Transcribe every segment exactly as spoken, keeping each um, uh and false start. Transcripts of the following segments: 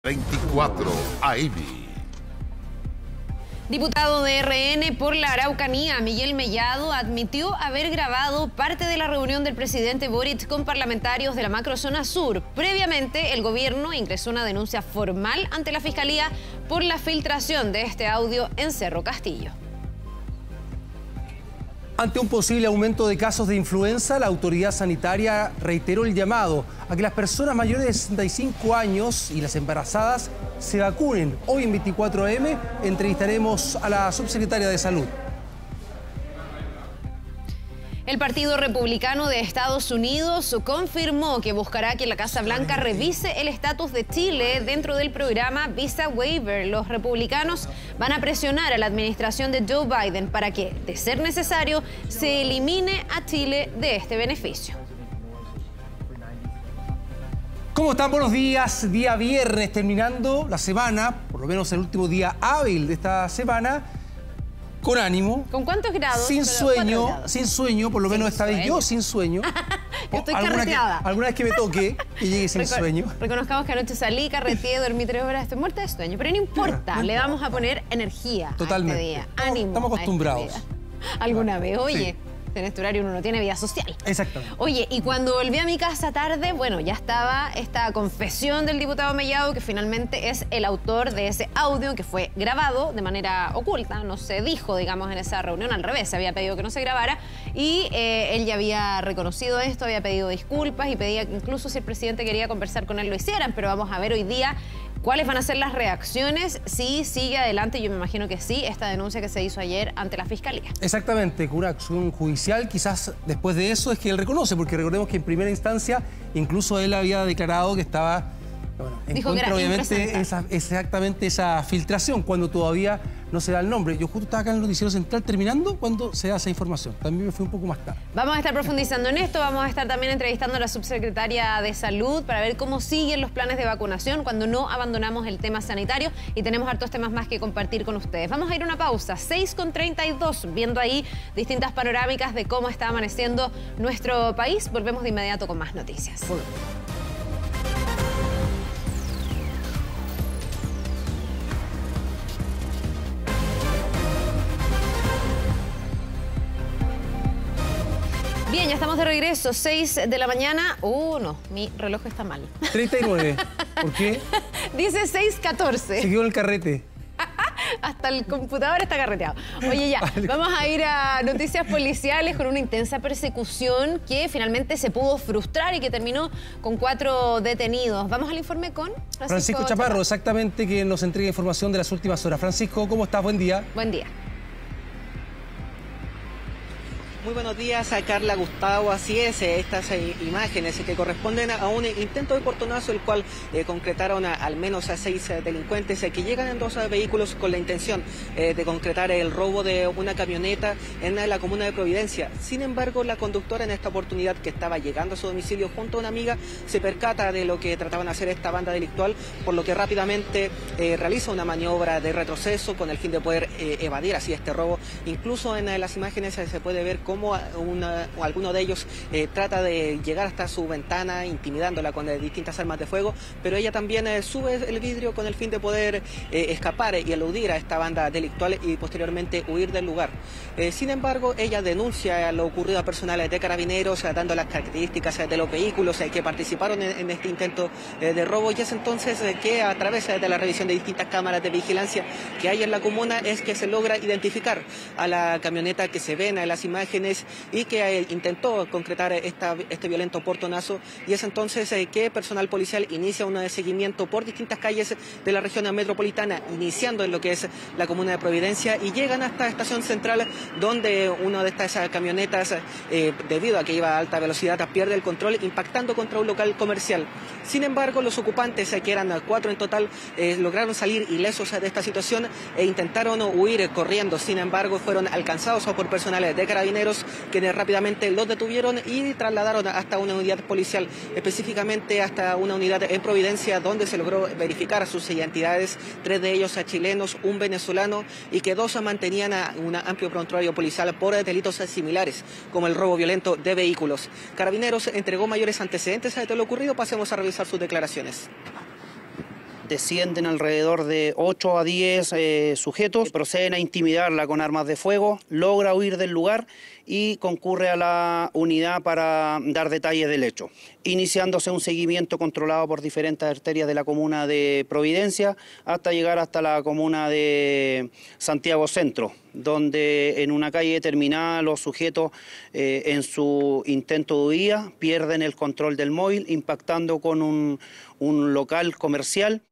veinticuatro A M. Diputado de R N por la Araucanía, Miguel Mellado, admitió haber grabado parte de la reunión del presidente Boric con parlamentarios de la macrozona sur. Previamente, el gobierno ingresó una denuncia formal ante la Fiscalía por la filtración de este audio en Cerro Castillo. Ante un posible aumento de casos de influenza, la autoridad sanitaria reiteró el llamado a que las personas mayores de sesenta y cinco años y las embarazadas se vacunen. Hoy en veinticuatro A M entrevistaremos a la subsecretaria de Salud. El Partido Republicano de Estados Unidos confirmó que buscará que la Casa Blanca revise el estatus de Chile dentro del programa Visa Waiver. Los republicanos van a presionar a la administración de Joe Biden para que, de ser necesario, se elimine a Chile de este beneficio. ¿Cómo están? Buenos días. Día viernes, terminando la semana, por lo menos el último día hábil de esta semana. Con ánimo. ¿Con cuántos grados? Sin sueño, grados. sin sueño, por lo menos esta vez yo sin sueño. Yo estoy alguna carreteada. Que, alguna vez que me toque y llegue sin Reco sueño. Reconozcamos que anoche salí, carreteé, dormí tres horas, estoy muerta de sueño. Pero no importa, no, le vamos a poner energía Totalmente. a este día. Estamos, Ánimo. Estamos acostumbrados. Este Alguna vez, oye. Sí. En este horario uno no tiene vida social. Exactamente. Oye, y cuando volví a mi casa tarde, bueno, ya estaba esta confesión del diputado Mellado, que finalmente es el autor de ese audio que fue grabado de manera oculta, no se dijo, digamos, en esa reunión, al revés, se había pedido que no se grabara, y eh, él ya había reconocido esto, había pedido disculpas y pedía que incluso si el presidente quería conversar con él lo hicieran, pero vamos a ver hoy día cuáles van a ser las reacciones si sigue adelante, yo me imagino que sí, esta denuncia que se hizo ayer ante la Fiscalía. Exactamente, con una acción judicial, quizás después de eso es que él reconoce, porque recordemos que en primera instancia incluso él había declarado que estaba bueno, en Dijo contra, que era obviamente, esa, exactamente esa filtración, cuando todavía no se da el nombre. Yo justo estaba acá en el noticiero central terminando cuando se da esa información. También me fui un poco más tarde. Vamos a estar profundizando en esto, vamos a estar también entrevistando a la subsecretaria de Salud para ver cómo siguen los planes de vacunación cuando no abandonamos el tema sanitario, y tenemos hartos temas más que compartir con ustedes. Vamos a ir a una pausa, seis con treinta y dos, viendo ahí distintas panorámicas de cómo está amaneciendo nuestro país. Volvemos de inmediato con más noticias. Bueno. Bien, ya estamos de regreso, seis de la mañana. Uh, no, mi reloj está mal. treinta y nueve. ¿Por qué? Dice seis catorce. Se quedó el carrete. Hasta el computador está carreteado. Oye, ya, vamos a ir a noticias policiales con una intensa persecución que finalmente se pudo frustrar y que terminó con cuatro detenidos. Vamos al informe con Francisco, Francisco Chaparro, Chaparro, exactamente, que nos entrega información de las últimas horas. Francisco, ¿cómo estás? Buen día. Buen día. Muy buenos días a Carla, Gustavo. Así es, estas eh, imágenes que corresponden a un intento de portonazo, el cual eh, concretaron a, al menos a seis eh, delincuentes eh, que llegan en dos eh, vehículos con la intención eh, de concretar el robo de una camioneta en eh, la comuna de Providencia. Sin embargo, la conductora en esta oportunidad, que estaba llegando a su domicilio junto a una amiga, se percata de lo que trataban de hacer esta banda delictual, por lo que rápidamente eh, realiza una maniobra de retroceso con el fin de poder eh, evadir así este robo. Incluso en eh, las imágenes eh, se puede ver cómo una, o alguno de ellos eh, trata de llegar hasta su ventana intimidándola con eh, distintas armas de fuego, pero ella también eh, sube el vidrio con el fin de poder eh, escapar y eludir a esta banda delictual y posteriormente huir del lugar. Eh, sin embargo, ella denuncia lo ocurrido a personal de Carabineros, eh, dando las características eh, de los vehículos eh, que participaron en, en este intento eh, de robo, y es entonces eh, que a través eh, de la revisión de distintas cámaras de vigilancia que hay en la comuna es que se logra identificar a la camioneta que se ven en las imágenes y que eh, intentó concretar esta, este violento portonazo, y es entonces eh, que personal policial inicia un seguimiento por distintas calles de la región metropolitana, iniciando en lo que es la comuna de Providencia, y llegan hasta Estación Central, donde una de estas camionetas, eh, debido a que iba a alta velocidad, pierde el control impactando contra un local comercial. Sin embargo, los ocupantes, eh, que eran cuatro en total, eh, lograron salir ilesos de esta situación e intentaron huir corriendo. Sin embargo, fueron alcanzados por personal de Carabineros, quienes rápidamente los detuvieron y trasladaron hasta una unidad policial, específicamente hasta una unidad en Providencia, donde se logró verificar sus identidades, tres de ellos chilenos, un venezolano, y que dos mantenían un amplio prontuario policial por delitos similares, como el robo violento de vehículos. Carabineros entregó mayores antecedentes de lo ocurrido. Pasemos a revisar sus declaraciones. descienden alrededor de ocho a diez eh, sujetos, proceden a intimidarla con armas de fuego, logra huir del lugar y concurre a la unidad para dar detalles del hecho, iniciándose un seguimiento controlado por diferentes arterias de la comuna de Providencia hasta llegar hasta la comuna de Santiago Centro, donde en una calle determinada los sujetos eh, en su intento de huida pierden el control del móvil, impactando con un, un local comercial.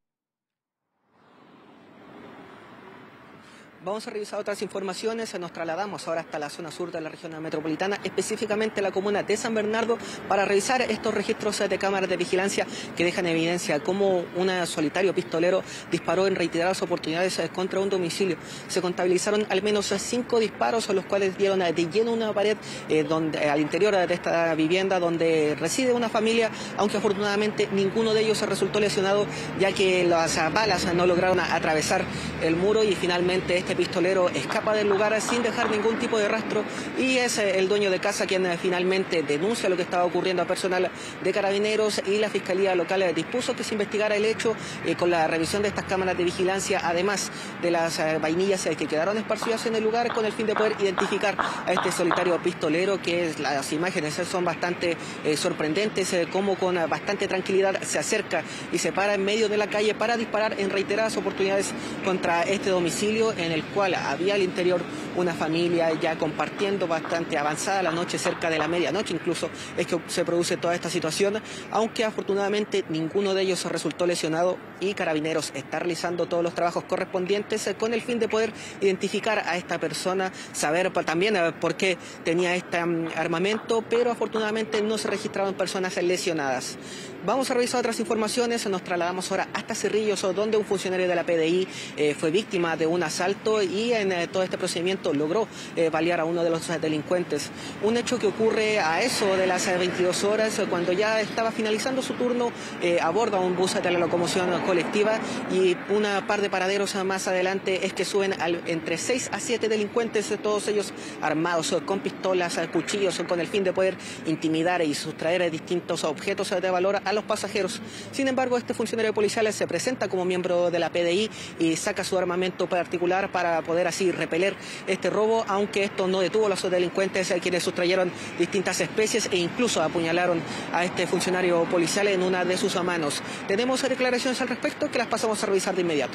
Vamos a revisar otras informaciones, nos trasladamos ahora hasta la zona sur de la región metropolitana, específicamente la comuna de San Bernardo, para revisar estos registros de cámaras de vigilancia que dejan en evidencia cómo un solitario pistolero disparó en reiteradas oportunidades contra un domicilio. Se contabilizaron al menos cinco disparos, los cuales dieron de lleno una pared eh, donde, al interior de esta vivienda donde reside una familia, aunque afortunadamente ninguno de ellos resultó lesionado, ya que las balas no lograron atravesar el muro y finalmente este Este pistolero escapa del lugar sin dejar ningún tipo de rastro y es el dueño de casa quien finalmente denuncia lo que estaba ocurriendo a personal de Carabineros, y la Fiscalía Local dispuso que se investigara el hecho eh, con la revisión de estas cámaras de vigilancia, además de las eh, vainillas eh, que quedaron esparcidas en el lugar, con el fin de poder identificar a este solitario pistolero, que es, las imágenes son bastante eh, sorprendentes, eh, como con eh, bastante tranquilidad se acerca y se para en medio de la calle para disparar en reiteradas oportunidades contra este domicilio, en el cual había al interior una familia ya compartiendo bastante avanzada la noche, cerca de la medianoche incluso es que se produce toda esta situación, aunque afortunadamente ninguno de ellos resultó lesionado y Carabineros está realizando todos los trabajos correspondientes con el fin de poder identificar a esta persona, saber también por qué tenía este armamento, pero afortunadamente no se registraron personas lesionadas. Vamos a revisar otras informaciones, nos trasladamos ahora hasta Cerrillos, donde un funcionario de la P D I eh, fue víctima de un asalto y en eh, todo este procedimiento logró eh, balear a uno de los delincuentes. Un hecho que ocurre a eso de las veintidós horas, cuando ya estaba finalizando su turno, eh, aborda un bus de la locomoción colectiva y una par de paraderos más adelante es que suben al, entre seis a siete delincuentes, todos ellos armados con pistolas, cuchillos, con el fin de poder intimidar y sustraer distintos objetos de valor a los pasajeros. Sin embargo, este funcionario policial se presenta como miembro de la P D I y saca su armamento particular para poder así repeler este robo, aunque esto no detuvo a los delincuentes, quienes sustrayeron distintas especies e incluso apuñalaron a este funcionario policial en una de sus manos. Tenemos declaraciones al respecto que las pasamos a revisar de inmediato.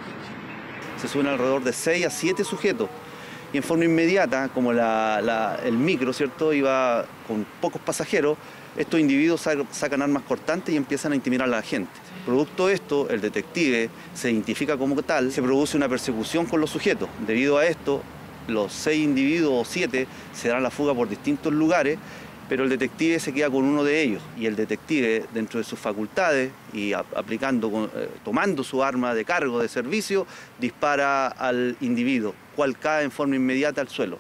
Se suben alrededor de seis a siete sujetos y en forma inmediata, como la, la, el micro, ¿cierto?, iba con pocos pasajeros, estos individuos sacan armas cortantes y empiezan a intimidar a la gente. Producto de esto, el detective se identifica como tal, se produce una persecución con los sujetos. Debido a esto, los seis individuos o siete se dan la fuga por distintos lugares, pero el detective se queda con uno de ellos y el detective, dentro de sus facultades y aplicando, eh, tomando su arma de cargo de servicio, dispara al individuo, cual cae en forma inmediata al suelo.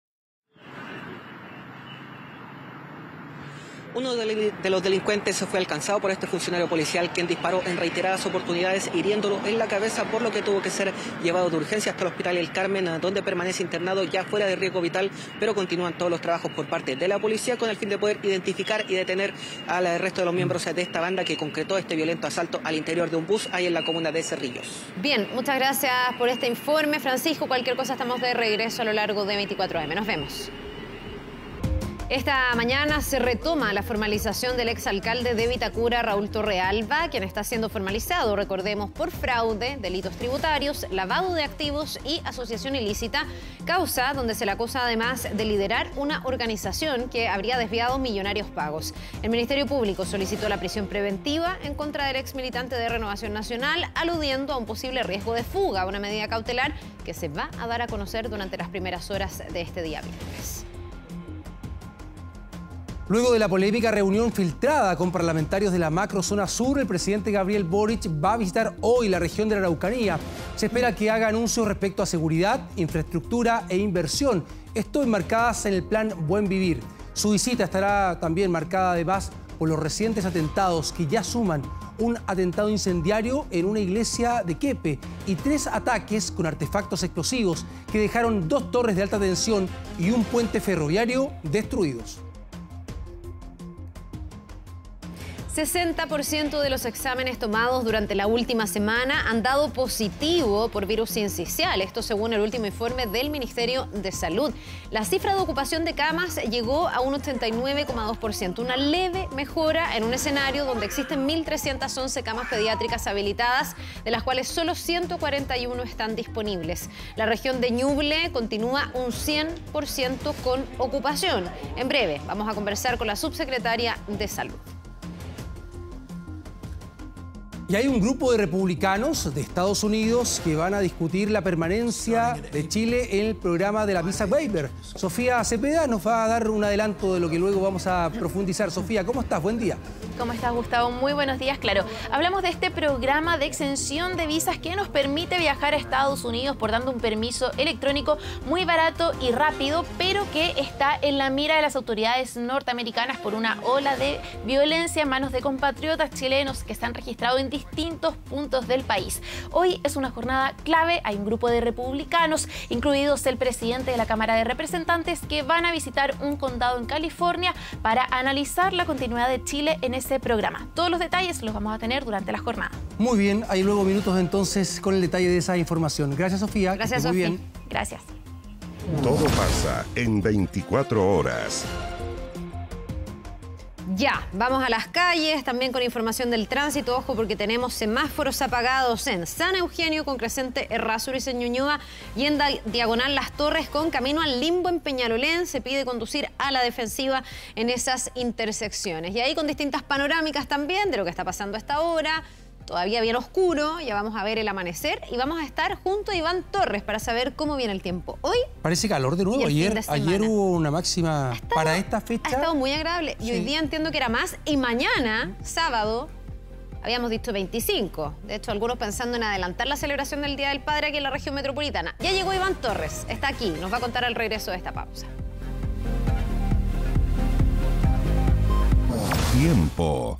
Uno de los delincuentes fue alcanzado por este funcionario policial, quien disparó en reiteradas oportunidades, hiriéndolo en la cabeza, por lo que tuvo que ser llevado de urgencia hasta el Hospital El Carmen, donde permanece internado ya fuera de riesgo vital, pero continúan todos los trabajos por parte de la policía con el fin de poder identificar y detener al resto de los miembros de esta banda que concretó este violento asalto al interior de un bus ahí en la comuna de Cerrillos. Bien, muchas gracias por este informe, Francisco. Cualquier cosa, estamos de regreso a lo largo de veinticuatro eme. Nos vemos. Esta mañana se retoma la formalización del exalcalde de Vitacura, Raúl Torrealba, quien está siendo formalizado, recordemos, por fraude, delitos tributarios, lavado de activos y asociación ilícita, causa donde se le acusa además de liderar una organización que habría desviado millonarios pagos. El Ministerio Público solicitó la prisión preventiva en contra del ex militante de Renovación Nacional, aludiendo a un posible riesgo de fuga, una medida cautelar que se va a dar a conocer durante las primeras horas de este día viernes. Luego de la polémica reunión filtrada con parlamentarios de la macrozona sur, el presidente Gabriel Boric va a visitar hoy la región de la Araucanía. Se espera que haga anuncios respecto a seguridad, infraestructura e inversión, esto enmarcadas en el plan Buen Vivir. Su visita estará también marcada además por los recientes atentados que ya suman un atentado incendiario en una iglesia de Quepe y tres ataques con artefactos explosivos que dejaron dos torres de alta tensión y un puente ferroviario destruidos. sesenta por ciento de los exámenes tomados durante la última semana han dado positivo por virus sincicial. Esto según el último informe del Ministerio de Salud. La cifra de ocupación de camas llegó a un ochenta y nueve coma dos por ciento, una leve mejora en un escenario donde existen mil trescientas once camas pediátricas habilitadas, de las cuales solo ciento cuarenta y uno están disponibles. La región de Ñuble continúa un cien por ciento con ocupación. En breve vamos a conversar con la subsecretaria de Salud. Y hay un grupo de republicanos de Estados Unidos que van a discutir la permanencia de Chile en el programa de la visa waiver. Sofía Cepeda nos va a dar un adelanto de lo que luego vamos a profundizar. Sofía, ¿cómo estás? Buen día. ¿Cómo estás, Gustavo? Muy buenos días. Claro, hablamos de este programa de exención de visas que nos permite viajar a Estados Unidos por dando un permiso electrónico muy barato y rápido, pero que está en la mira de las autoridades norteamericanas por una ola de violencia en manos de compatriotas chilenos que están registrados en distintos puntos del país. Hoy es una jornada clave. Hay un grupo de republicanos, incluidos el presidente de la Cámara de Representantes, que van a visitar un condado en California para analizar la continuidad de Chile en ese programa. Todos los detalles los vamos a tener durante la jornada. Muy bien, hay luego minutos entonces con el detalle de esa información. Gracias, Sofía. Gracias, Muy Sofía. bien. Gracias. Todo pasa en veinticuatro horas. Ya, vamos a las calles, también con información del tránsito. Ojo, porque tenemos semáforos apagados en San Eugenio con Crescente Errázuriz en Ñuñoa y en Diagonal Las Torres con camino al Limbo en Peñalolén. Se pide conducir a la defensiva en esas intersecciones. Y ahí con distintas panorámicas también de lo que está pasando a esta hora. Todavía bien oscuro, ya vamos a ver el amanecer y vamos a estar junto a Iván Torres para saber cómo viene el tiempo hoy. Parece calor de nuevo. Y el fin Ayer, de semana. ayer hubo una máxima Ha estado- para esta fecha. Ha estado muy agradable y hoy Sí. día entiendo que era más. Y mañana, sábado, habíamos dicho veinticinco. De hecho, algunos pensando en adelantar la celebración del Día del Padre aquí en la región metropolitana. Ya llegó Iván Torres, está aquí, nos va a contar al regreso de esta pausa. Tiempo.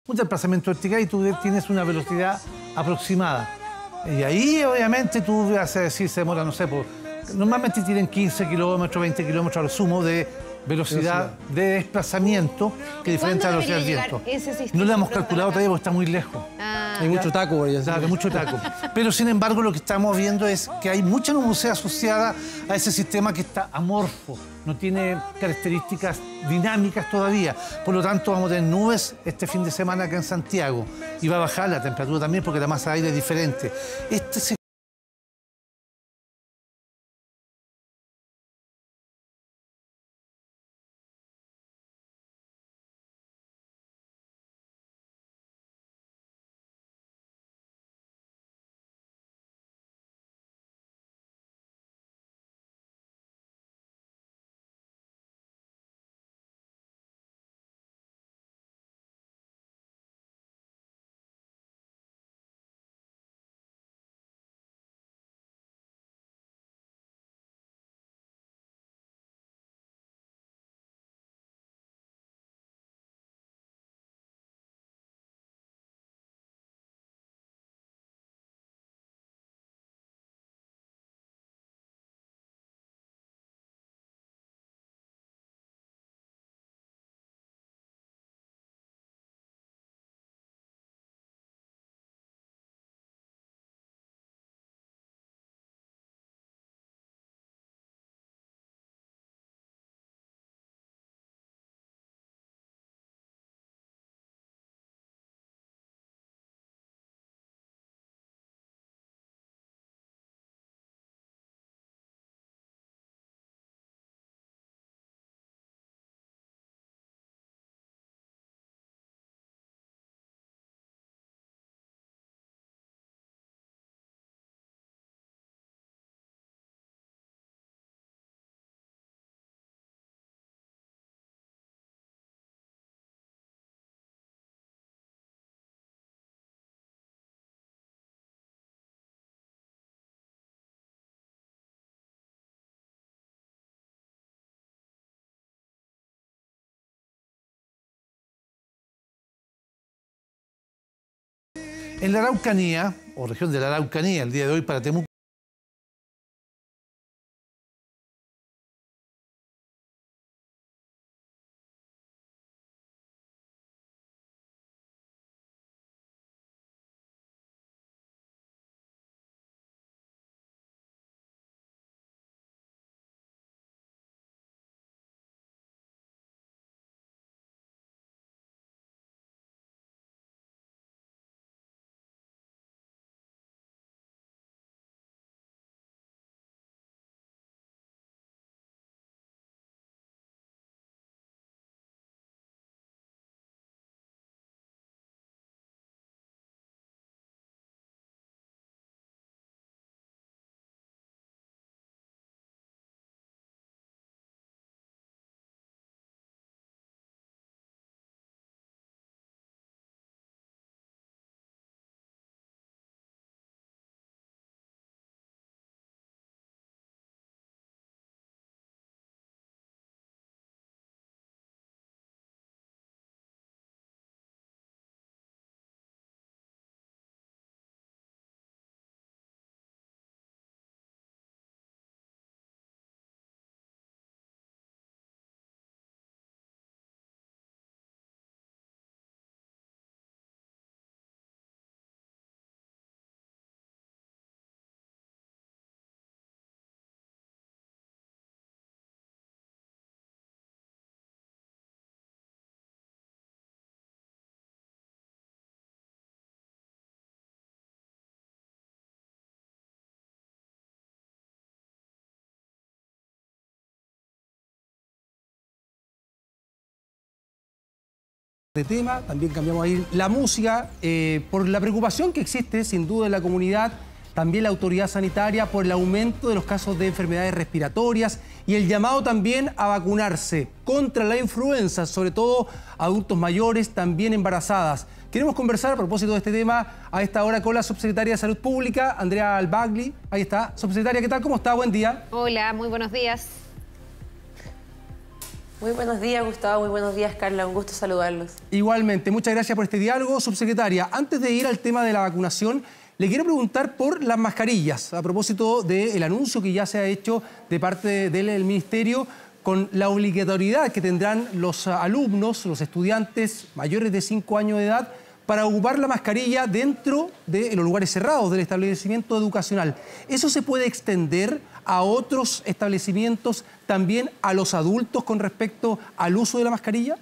un desplazamiento vertical y tú tienes una velocidad aproximada. Y ahí, obviamente, tú vas a decir, se demora, no sé, por, normalmente tienen quince kilómetros, veinte kilómetros a lo sumo de velocidad de desplazamiento, que es diferente a la velocidad del viento. No lo hemos calculado todavía porque está muy lejos. Ah, hay mucho taco por allá. Claro, mucho taco. Pero, sin embargo, lo que estamos viendo es que hay mucha nubosidad asociada a ese sistema que está amorfo, no tiene características dinámicas todavía. Por lo tanto, vamos a tener nubes este fin de semana acá en Santiago y va a bajar la temperatura también porque la masa de aire es diferente. Este se En la Araucanía, o región de la Araucanía, el día de hoy para Temuco, de tema, también cambiamos ahí la música, eh, por la preocupación que existe sin duda en la comunidad, también la autoridad sanitaria por el aumento de los casos de enfermedades respiratorias y el llamado también a vacunarse contra la influenza, sobre todo adultos mayores, también embarazadas. Queremos conversar a propósito de este tema a esta hora con la subsecretaria de Salud Pública, Andrea Albagli. Ahí está. Subsecretaria, ¿qué tal? ¿Cómo está? Buen día. Hola, muy buenos días. Muy buenos días, Gustavo. Muy buenos días, Carla. Un gusto saludarlos. Igualmente. Muchas gracias por este diálogo. Subsecretaria, antes de ir al tema de la vacunación, le quiero preguntar por las mascarillas, a propósito del anuncio que ya se ha hecho de parte del Ministerio con la obligatoriedad que tendrán los alumnos, los estudiantes mayores de cinco años de edad, para ocupar la mascarilla dentro de los lugares cerrados del establecimiento educacional. ¿Eso se puede extender a otros establecimientos, también a los adultos con respecto al uso de la mascarilla?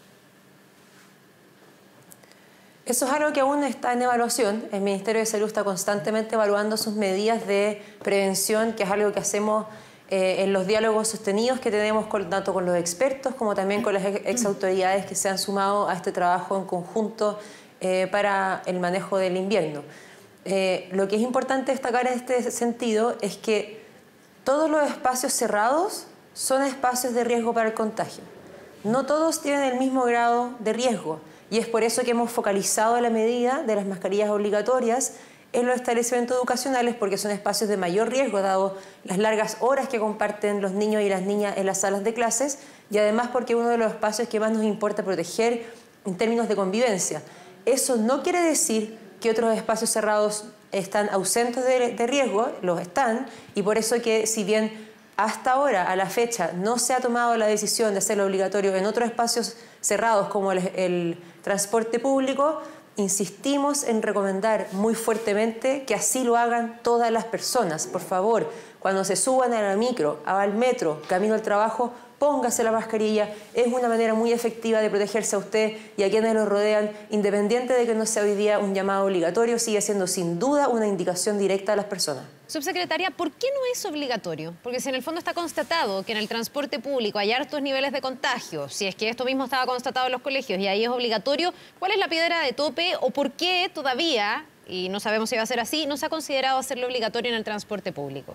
Eso es algo que aún está en evaluación. El Ministerio de Salud está constantemente evaluando sus medidas de prevención, que es algo que hacemos eh, en los diálogos sostenidos que tenemos con, tanto con los expertos como también con las ex autoridades que se han sumado a este trabajo en conjunto eh, para el manejo del invierno. Eh, lo que es importante destacar en este sentido es que todos los espacios cerrados son espacios de riesgo para el contagio. No todos tienen el mismo grado de riesgo. Y es por eso que hemos focalizado la medida de las mascarillas obligatorias en los establecimientos educacionales, porque son espacios de mayor riesgo, dado las largas horas que comparten los niños y las niñas en las salas de clases, y además porque es uno de los espacios que más nos importa proteger en términos de convivencia. Eso no quiere decir que otros espacios cerrados están ausentes de, de riesgo, los están, y por eso que si bien hasta ahora, a la fecha, no se ha tomado la decisión de hacerlo obligatorio en otros espacios cerrados como el, el transporte público, insistimos en recomendar muy fuertemente que así lo hagan todas las personas. Por favor, cuando se suban a la micro, al metro, camino al trabajo, póngase la mascarilla. Es una manera muy efectiva de protegerse a usted y a quienes lo rodean, independiente de que no sea hoy día un llamado obligatorio, sigue siendo sin duda una indicación directa a las personas. Subsecretaria, ¿por qué no es obligatorio? Porque si en el fondo está constatado que en el transporte público hay hartos niveles de contagio, si es que esto mismo estaba constatado en los colegios y ahí es obligatorio, ¿cuál es la piedra de tope o por qué todavía, y no sabemos si va a ser así, no se ha considerado hacerlo obligatorio en el transporte público?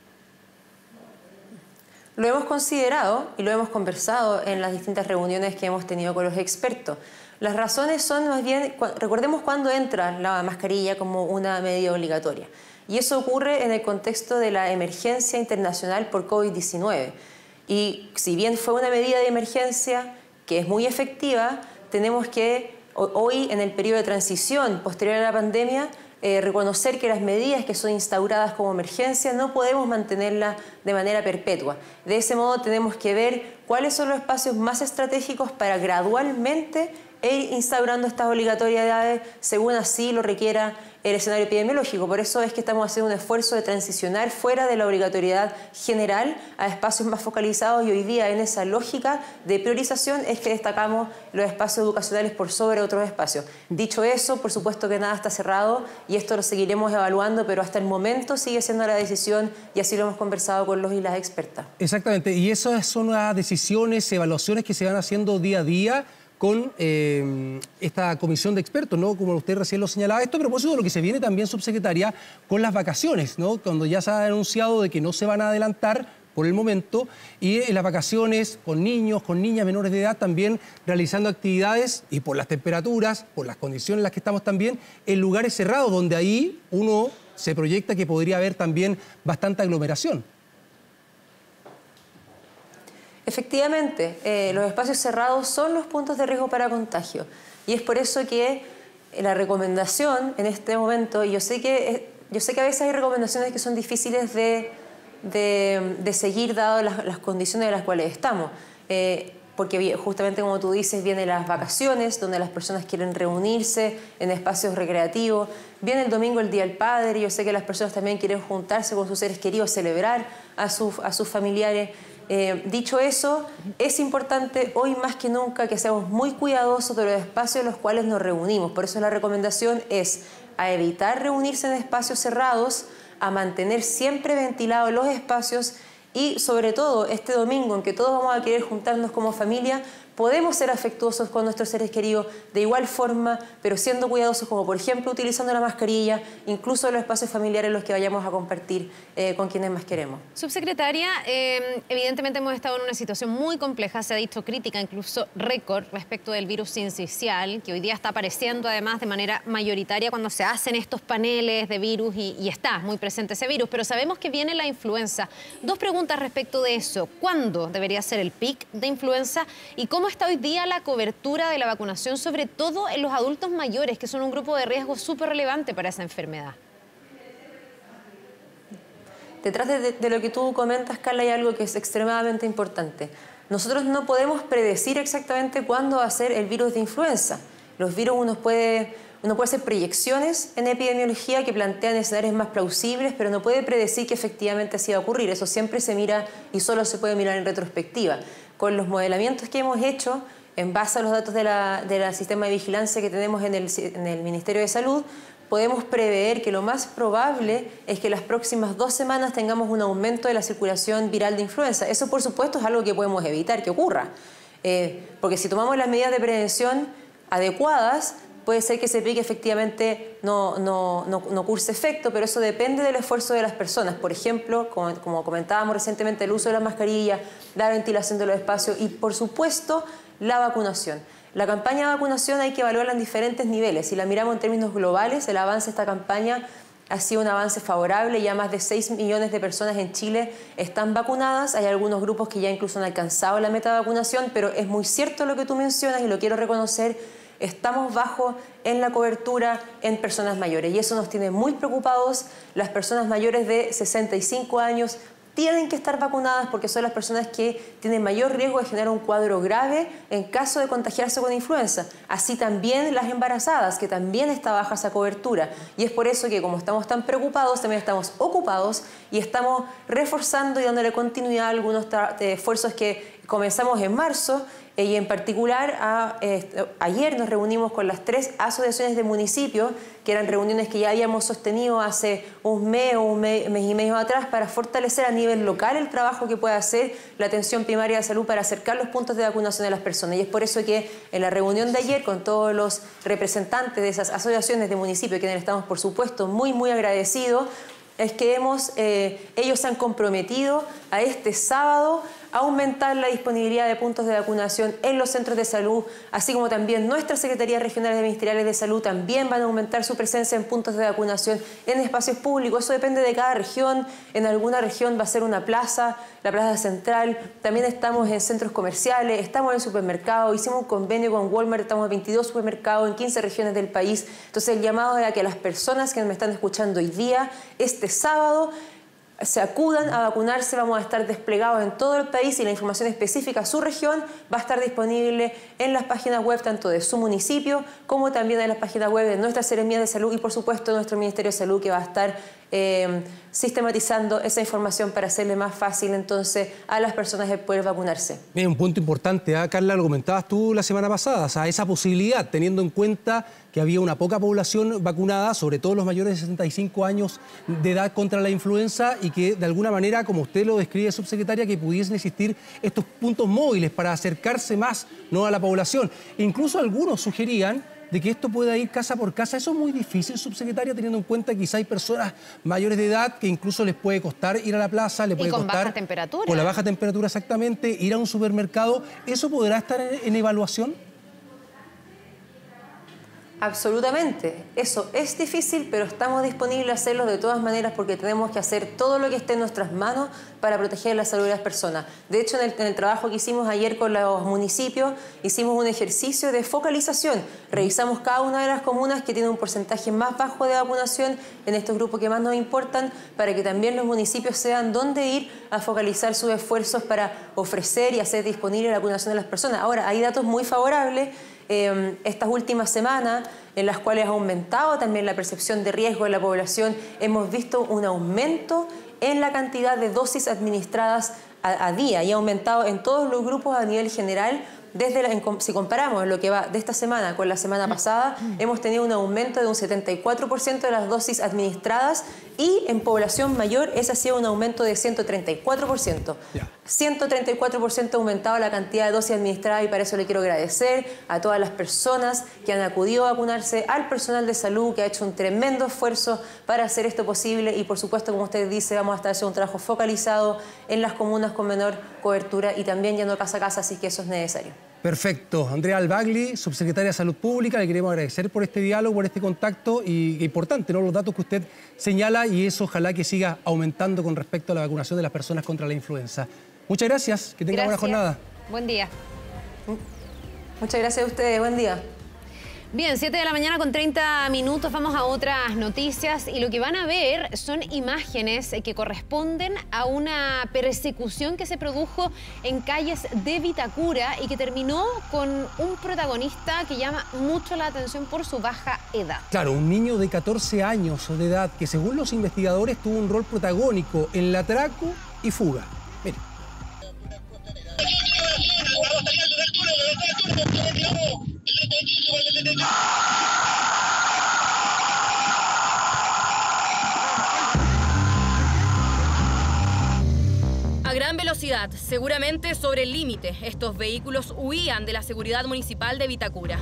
Lo hemos considerado y lo hemos conversado en las distintas reuniones que hemos tenido con los expertos. Las razones son más bien, recordemos cuándo entra la mascarilla como una medida obligatoria. Y eso ocurre en el contexto de la emergencia internacional por COVID diecinueve. Y si bien fue una medida de emergencia que es muy efectiva, tenemos que hoy, en el periodo de transición posterior a la pandemia, eh, reconocer que las medidas que son instauradas como emergencia no podemos mantenerlas de manera perpetua. De ese modo tenemos que ver cuáles son los espacios más estratégicos para gradualmente ir instaurando estas obligatoriedades según así lo requiera el escenario epidemiológico. Por eso es que estamos haciendo un esfuerzo de transicionar fuera de la obligatoriedad general a espacios más focalizados, y hoy día en esa lógica de priorización es que destacamos los espacios educacionales por sobre otros espacios. Dicho eso, por supuesto que nada está cerrado y esto lo seguiremos evaluando, pero hasta el momento sigue siendo la decisión y así lo hemos conversado con los y las expertas. Exactamente, y esas son las decisiones, evaluaciones que se van haciendo día a día con eh, esta comisión de expertos, ¿no? Como usted recién lo señalaba. Esto a propósito de lo que se viene también, subsecretaria, con las vacaciones, ¿no? Cuando ya se ha anunciado de que no se van a adelantar por el momento, y en las vacaciones con niños, con niñas menores de edad también realizando actividades, y por las temperaturas, por las condiciones en las que estamos también, en lugares cerrados, donde ahí uno se proyecta que podría haber también bastante aglomeración. Efectivamente, eh, los espacios cerrados son los puntos de riesgo para contagio y es por eso que la recomendación en este momento, y yo sé que, yo sé que a veces hay recomendaciones que son difíciles de, de, de seguir dadas las, las condiciones en las cuales estamos, eh, porque justamente como tú dices, vienen las vacaciones donde las personas quieren reunirse en espacios recreativos, viene el domingo el Día del Padre, yo sé que las personas también quieren juntarse con sus seres queridos, celebrar a, su, a sus familiares. Eh, dicho eso, es importante hoy más que nunca que seamos muy cuidadosos de los espacios en los cuales nos reunimos. Por eso la recomendación es a evitar reunirse en espacios cerrados, a mantener siempre ventilados los espacios y sobre todo este domingo en que todos vamos a querer juntarnos como familia, Podemos ser afectuosos con nuestros seres queridos de igual forma, pero siendo cuidadosos, como por ejemplo utilizando la mascarilla, incluso en los espacios familiares en los que vayamos a compartir eh, con quienes más queremos. Subsecretaria, eh, evidentemente hemos estado en una situación muy compleja, se ha dicho crítica, incluso récord, respecto del virus sincicial, que hoy día está apareciendo además de manera mayoritaria cuando se hacen estos paneles de virus y, y está muy presente ese virus, pero sabemos que viene la influenza. Dos preguntas respecto de eso. ¿Cuándo debería ser el pic de influenza y cómo está hoy día la cobertura de la vacunación, sobre todo en los adultos mayores, que son un grupo de riesgo súper relevante para esa enfermedad? Detrás de, de lo que tú comentas, Carla, hay algo que es extremadamente importante. Nosotros no podemos predecir exactamente cuándo va a ser el virus de influenza. Los virus uno puede, uno puede hacer proyecciones en epidemiología que plantean escenarios más plausibles, pero no puede predecir que efectivamente así va a ocurrir. Eso siempre se mira y solo se puede mirar en retrospectiva. Con los modelamientos que hemos hecho, en base a los datos del de la sistema de vigilancia que tenemos en el, en el Ministerio de Salud, podemos prever que lo más probable es que las próximas dos semanas tengamos un aumento de la circulación viral de influenza. Eso, por supuesto, es algo que podemos evitar que ocurra. Eh, porque si tomamos las medidas de prevención adecuadas, puede ser que ese pique efectivamente no, no, no, no curse efecto, pero eso depende del esfuerzo de las personas. Por ejemplo, como, como comentábamos recientemente, el uso de la mascarilla, la ventilación de los espacios y, por supuesto, la vacunación. La campaña de vacunación hay que evaluarla en diferentes niveles. Si la miramos en términos globales, el avance de esta campaña ha sido un avance favorable. Ya más de seis millones de personas en Chile están vacunadas. Hay algunos grupos que ya incluso han alcanzado la meta de vacunación, pero es muy cierto lo que tú mencionas y lo quiero reconocer. Estamos bajo en la cobertura en personas mayores y eso nos tiene muy preocupados. Las personas mayores de sesenta y cinco años tienen que estar vacunadas porque son las personas que tienen mayor riesgo de generar un cuadro grave en caso de contagiarse con influenza. Así también las embarazadas, que también está baja esa cobertura. Y es por eso que, como estamos tan preocupados, también estamos ocupados y estamos reforzando y dándole continuidad a algunos esfuerzos que comenzamos en marzo. Y en particular, a, eh, ayer nos reunimos con las tres asociaciones de municipios, que eran reuniones que ya habíamos sostenido hace un mes o un mes, mes y medio atrás, para fortalecer a nivel local el trabajo que puede hacer la atención primaria de salud para acercar los puntos de vacunación a las personas. Y es por eso que en la reunión de ayer, con todos los representantes de esas asociaciones de municipios, quienes estamos, por supuesto, muy, muy agradecidos, es que hemos, eh, ellos se han comprometido a este sábado a aumentar la disponibilidad de puntos de vacunación en los centros de salud, así como también nuestras secretarías regionales y ministeriales de salud también van a aumentar su presencia en puntos de vacunación en espacios públicos. Eso depende de cada región. En alguna región va a ser una plaza, la plaza central. También estamos en centros comerciales, estamos en supermercados, hicimos un convenio con Walmart, estamos en veintidós supermercados en quince regiones del país. Entonces el llamado es a que las personas que me están escuchando hoy día, este sábado, se acudan a vacunarse. Vamos a estar desplegados en todo el país y la información específica a su región va a estar disponible en las páginas web tanto de su municipio como también en las páginas web de nuestras seremías de salud y, por supuesto, nuestro Ministerio de Salud, que va a estar eh, sistematizando esa información para hacerle más fácil entonces a las personas el poder vacunarse. Bien, un punto importante, ¿eh? Carla, lo comentabas tú la semana pasada, o sea, esa posibilidad, teniendo en cuenta que había una poca población vacunada, sobre todo los mayores de sesenta y cinco años de edad, contra la influenza, y que de alguna manera, como usted lo describe, subsecretaria, que pudiesen existir estos puntos móviles para acercarse más, ¿no?, a la población. E incluso algunos sugerían de que esto pueda ir casa por casa. Eso es muy difícil, subsecretaria, teniendo en cuenta que quizá hay personas mayores de edad que incluso les puede costar ir a la plaza, le puede y con costar... baja temperatura. Con la baja temperatura, exactamente, ir a un supermercado. ¿Eso podrá estar en, en evaluación? Absolutamente. Eso es difícil, pero estamos disponibles a hacerlo de todas maneras porque tenemos que hacer todo lo que esté en nuestras manos para proteger la salud de las personas. De hecho, en el, en el trabajo que hicimos ayer con los municipios, hicimos un ejercicio de focalización. Revisamos cada una de las comunas que tienen un porcentaje más bajo de vacunación en estos grupos que más nos importan, para que también los municipios sepan dónde ir a focalizar sus esfuerzos para ofrecer y hacer disponible la vacunación de las personas. Ahora, hay datos muy favorables. Eh, estas últimas semanas, en las cuales ha aumentado también la percepción de riesgo de la población, hemos visto un aumento en la cantidad de dosis administradas a, a día y ha aumentado en todos los grupos a nivel general. Desde la, en, si comparamos lo que va de esta semana con la semana pasada, hemos tenido un aumento de un setenta y cuatro por ciento de las dosis administradas Y en población mayor ese ha sido un aumento de ciento treinta y cuatro por ciento. Ya. ciento treinta y cuatro por ciento ha aumentado la cantidad de dosis administradas y para eso le quiero agradecer a todas las personas que han acudido a vacunarse, al personal de salud que ha hecho un tremendo esfuerzo para hacer esto posible y por supuesto, como usted dice, vamos a estar haciendo un trabajo focalizado en las comunas con menor cobertura y también yendo casa a casa si es que eso es necesario. Perfecto. Andrea Albagli, subsecretaria de Salud Pública, le queremos agradecer por este diálogo, por este contacto y, y importante, ¿no?, los datos que usted señala y eso ojalá que siga aumentando con respecto a la vacunación de las personas contra la influenza. Muchas gracias, que tenga buena jornada. Buen día. Muchas gracias a ustedes, buen día. Bien, siete de la mañana con treinta minutos, vamos a otras noticias y lo que van a ver son imágenes que corresponden a una persecución que se produjo en calles de Vitacura y que terminó con un protagonista que llama mucho la atención por su baja edad. Claro, un niño de catorce años de edad que según los investigadores tuvo un rol protagónico en el atraco y fuga. Mire. A gran velocidad, seguramente sobre el límite, estos vehículos huían de la seguridad municipal de Vitacura.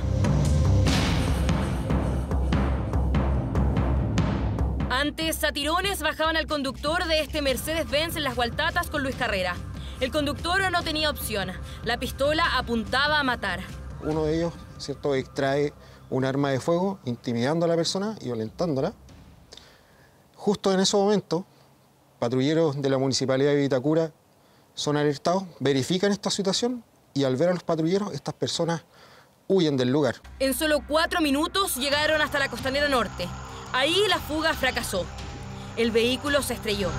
Antes, a tirones bajaban al conductor de este Mercedes-Benz en Las Gualtatas con Luis Carrera. El conductor no tenía opción. La pistola apuntaba a matar. Uno de ellos, ¿cierto?, extrae un arma de fuego, intimidando a la persona y violentándola. Justo en ese momento, patrulleros de la Municipalidad de Vitacura son alertados, verifican esta situación y al ver a los patrulleros, estas personas huyen del lugar. En solo cuatro minutos llegaron hasta la Costanera Norte. Ahí la fuga fracasó. El vehículo se estrelló.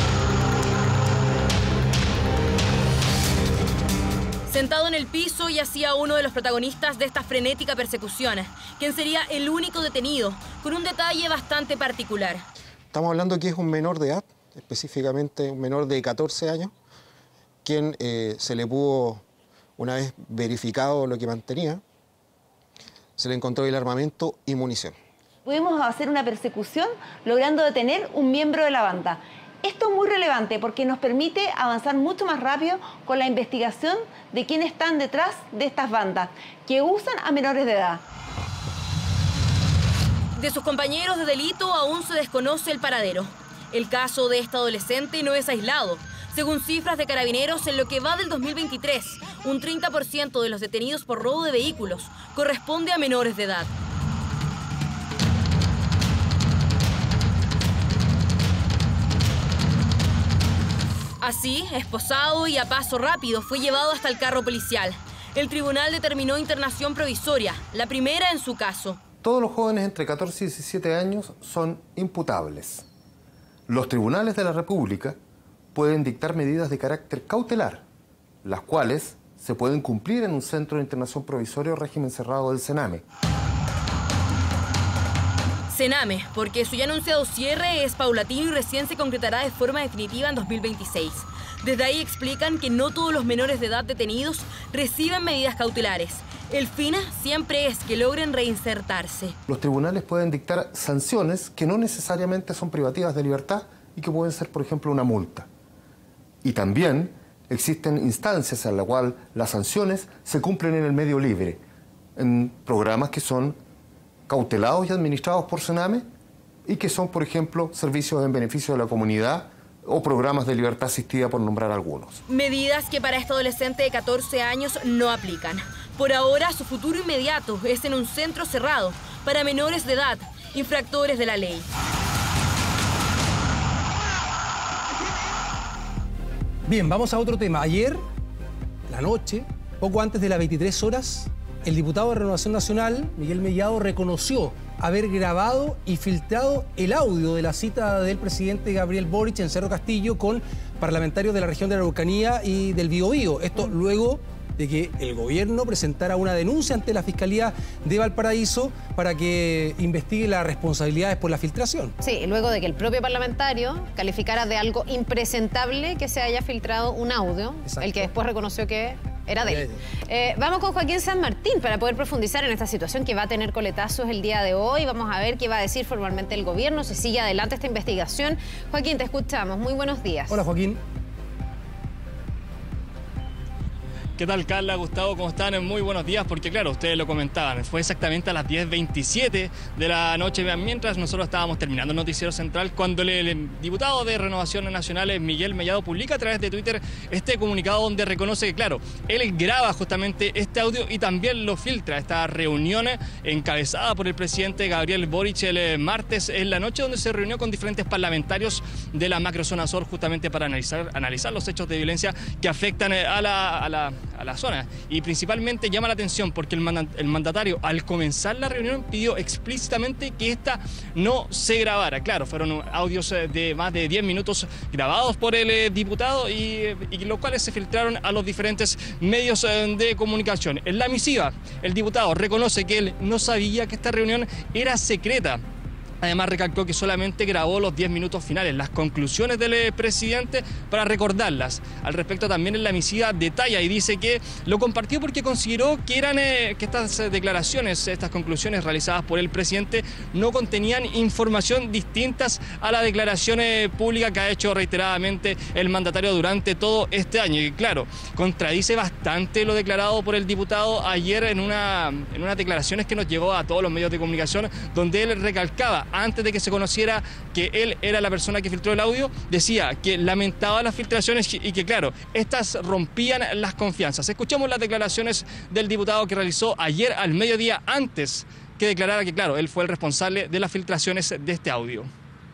Sentado en el piso yacía uno de los protagonistas de esta frenética persecución, quien sería el único detenido, con un detalle bastante particular. Estamos hablando que es un menor de edad, específicamente un menor de catorce años, quien eh, se le pudo, una vez verificado lo que mantenía, se le encontró el armamento y munición. Pudimos hacer una persecución logrando detener un miembro de la banda. Esto es muy relevante porque nos permite avanzar mucho más rápido con la investigación de quiénes están detrás de estas bandas, que usan a menores de edad. De sus compañeros de delito aún se desconoce el paradero. El caso de esta adolescente no es aislado. Según cifras de Carabineros, en lo que va del dos mil veintitrés, un treinta por ciento de los detenidos por robo de vehículos corresponde a menores de edad. Así, esposado y a paso rápido, fue llevado hasta el carro policial. El tribunal determinó internación provisoria, la primera en su caso. Todos los jóvenes entre catorce y diecisiete años son imputables. Los tribunales de la República pueden dictar medidas de carácter cautelar, las cuales se pueden cumplir en un centro de internación provisoria o régimen cerrado del Sename. Sename, porque su ya anunciado cierre es paulatino y recién se concretará de forma definitiva en dos mil veintiséis. Desde ahí explican que no todos los menores de edad detenidos reciben medidas cautelares. El fin siempre es que logren reinsertarse. Los tribunales pueden dictar sanciones que no necesariamente son privativas de libertad y que pueden ser, por ejemplo, una multa. Y también existen instancias en las cuales las sanciones se cumplen en el medio libre, en programas que son cautelados y administrados por Sename y que son, por ejemplo, servicios en beneficio de la comunidad o programas de libertad asistida, por nombrar algunos. Medidas que para este adolescente de catorce años no aplican. Por ahora, su futuro inmediato es en un centro cerrado para menores de edad, infractores de la ley. Bien, vamos a otro tema. Ayer, la noche, poco antes de las veintitrés horas, el diputado de Renovación Nacional, Miguel Mellado, reconoció haber grabado y filtrado el audio de la cita del presidente Gabriel Boric en Cerro Castillo con parlamentarios de la región de la Araucanía y del Biobío. Esto luego de que el gobierno presentara una denuncia ante la Fiscalía de Valparaíso para que investigue las responsabilidades por la filtración. Sí, luego de que el propio parlamentario calificara de algo impresentable que se haya filtrado un audio, Exacto. el que después reconoció que Era de él. Eh, vamos con Joaquín San Martín para poder profundizar en esta situación que va a tener coletazos el día de hoy. Vamos a ver qué va a decir formalmente el gobierno, si sigue adelante esta investigación. Joaquín, te escuchamos. Muy buenos días. Hola, Joaquín. ¿Qué tal, Carla, Gustavo? ¿Cómo están? Muy buenos días, porque claro, ustedes lo comentaban, fue exactamente a las diez veintisiete de la noche, mientras nosotros estábamos terminando el noticiero central, cuando el, el diputado de Renovación Nacional, Miguel Mellado, publica a través de Twitter este comunicado donde reconoce que, claro, él graba justamente este audio y también lo filtra, esta reunión encabezada por el presidente Gabriel Boric el martes en la noche, donde se reunió con diferentes parlamentarios de la macrozona sur justamente para analizar, analizar los hechos de violencia que afectan a la... A la a la zona, y principalmente llama la atención porque el, manda, el mandatario al comenzar la reunión pidió explícitamente que esta no se grabara. Claro, fueron audios de más de diez minutos grabados por el eh, diputado y, y los cuales se filtraron a los diferentes medios eh, de comunicación. En la misiva, el diputado reconoce que él no sabía que esta reunión era secreta. Además recalcó que solamente grabó los diez minutos finales, las conclusiones del presidente, para recordarlas. Al respecto también en la misiva detalla y dice que lo compartió porque consideró que, eran, eh, que estas declaraciones, estas conclusiones realizadas por el presidente no contenían información distintas a la declaración eh, pública que ha hecho reiteradamente el mandatario durante todo este año. Y claro, contradice bastante lo declarado por el diputado ayer en, una, en unas declaraciones que nos llegó a todos los medios de comunicación, donde él recalcaba, antes de que se conociera que él era la persona que filtró el audio, decía que lamentaba las filtraciones y que, claro, estas rompían las confianzas. Escuchamos las declaraciones del diputado que realizó ayer al mediodía, antes que declarara que, claro, él fue el responsable de las filtraciones de este audio.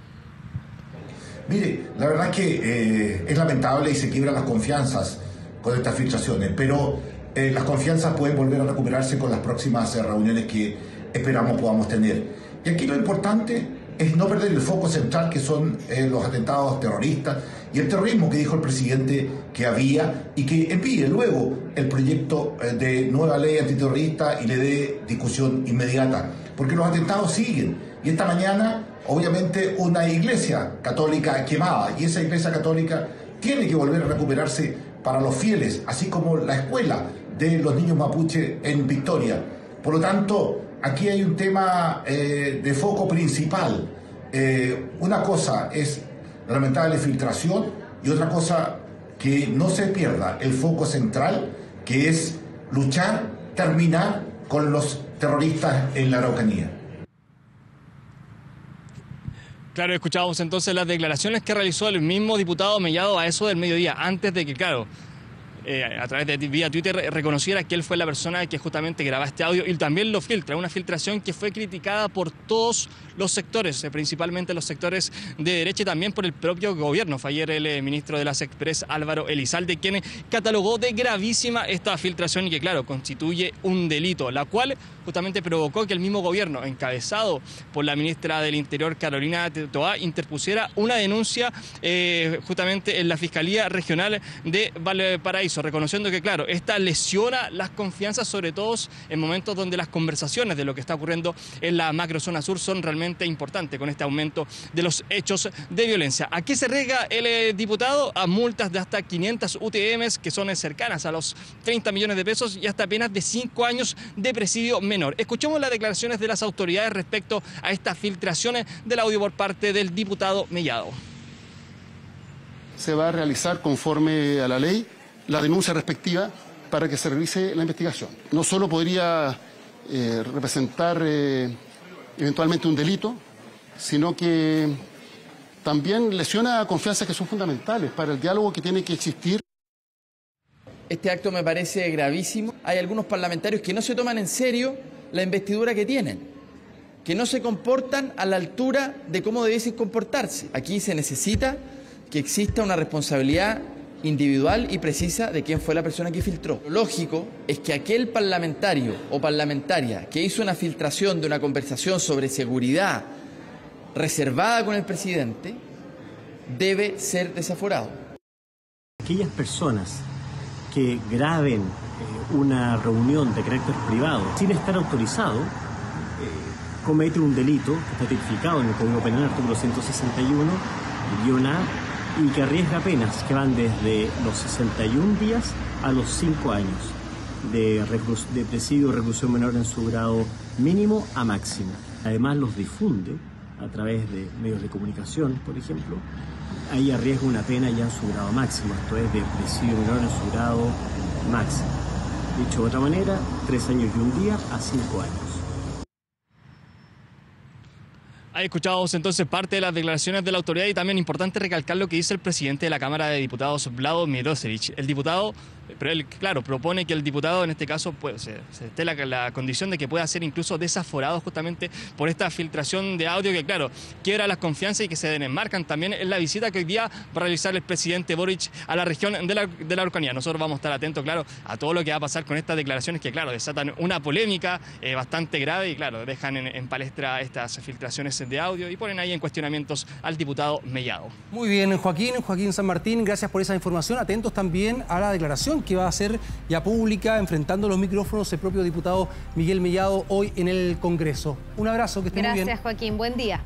Mire, la verdad es que eh, es lamentable y se quiebran las confianzas con estas filtraciones, pero eh, las confianzas pueden volver a recuperarse con las próximas eh, reuniones que esperamos podamos tener. Y aquí lo importante es no perder el foco central, que son eh, los atentados terroristas y el terrorismo que dijo el presidente que había, y que envíe luego el proyecto eh, de nueva ley antiterrorista y le dé discusión inmediata, porque los atentados siguen. Y esta mañana, obviamente, una iglesia católica quemada, y esa iglesia católica tiene que volver a recuperarse para los fieles, así como la escuela de los niños mapuche en Victoria. Por lo tanto, aquí hay un tema eh, de foco principal. Eh, una cosa es la lamentable filtración y otra cosa que no se pierda el foco central, que es luchar, terminar con los terroristas en la Araucanía. Claro, escuchábamos entonces las declaraciones que realizó el mismo diputado Mellado a eso del mediodía, antes de que, claro, Eh, a través de vía Twitter reconociera que él fue la persona que justamente graba este audio y también lo filtra, una filtración que fue criticada por todos los sectores, eh, principalmente los sectores de derecha y también por el propio gobierno. Fue ayer el eh, ministro de las Express, Álvaro Elizalde, quien catalogó de gravísima esta filtración y que, claro, constituye un delito, la cual justamente provocó que el mismo gobierno, encabezado por la ministra del Interior, Carolina Toá, interpusiera una denuncia eh, justamente en la Fiscalía Regional de Valparaíso, reconociendo que, claro, esta lesiona las confianzas, sobre todo en momentos donde las conversaciones de lo que está ocurriendo en la macrozona sur son realmente importantes con este aumento de los hechos de violencia. ¿A qué se arriesga el eh, diputado? A multas de hasta quinientas U T Ms, que son cercanas a los treinta millones de pesos, y hasta penas de cinco años de presidio menor. Escuchemos las declaraciones de las autoridades respecto a estas filtraciones del audio por parte del diputado Mellado. Se va a realizar conforme a la ley la denuncia respectiva para que se revise la investigación. No solo podría eh, representar eh, eventualmente un delito, sino que también lesiona confianzas que son fundamentales para el diálogo que tiene que existir. Este acto me parece gravísimo. Hay algunos parlamentarios que no se toman en serio la investidura que tienen, que no se comportan a la altura de cómo debiesen comportarse. Aquí se necesita que exista una responsabilidad individual y precisa de quién fue la persona que filtró. Lo lógico es que aquel parlamentario o parlamentaria que hizo una filtración de una conversación sobre seguridad reservada con el presidente debe ser desaforado. Aquellas personas que graben eh, una reunión de carácter privado sin estar autorizado eh, cometen un delito que está tipificado en el Código Penal, artículo ciento sesenta y uno, guión A, y que arriesga penas que van desde los sesenta y un días a los cinco años de, de presidio o reclusión menor en su grado mínimo a máximo. Además los difunde a través de medios de comunicación, por ejemplo. Ahí arriesga una pena ya en su grado máximo, esto es de presidio menor en su grado máximo. Dicho de otra manera, tres años y un día a cinco años. Ahí escuchamos entonces parte de las declaraciones de la autoridad y también importante recalcar lo que dice el presidente de la Cámara de Diputados, Vlado Milosevic. El diputado, pero él, claro, propone que el diputado en este caso pues, se, se esté la, la condición de que pueda ser incluso desaforado justamente por esta filtración de audio que, claro, quiebra las confianzas y que se enmarcan también en la visita que hoy día va a realizar el presidente Boric a la región de la, de la Araucanía. Nosotros vamos a estar atentos, claro, a todo lo que va a pasar con estas declaraciones que, claro, desatan una polémica eh, bastante grave y, claro, dejan en, en palestra estas filtraciones de audio y ponen ahí en cuestionamientos al diputado Mellado. Muy bien, Joaquín, Joaquín San Martín, gracias por esa información. Atentos también a la declaración que va a hacer ya pública, enfrentando los micrófonos, el propio diputado Miguel Mellado hoy en el Congreso. Un abrazo, que esté muy bien. Gracias, Joaquín. Buen día.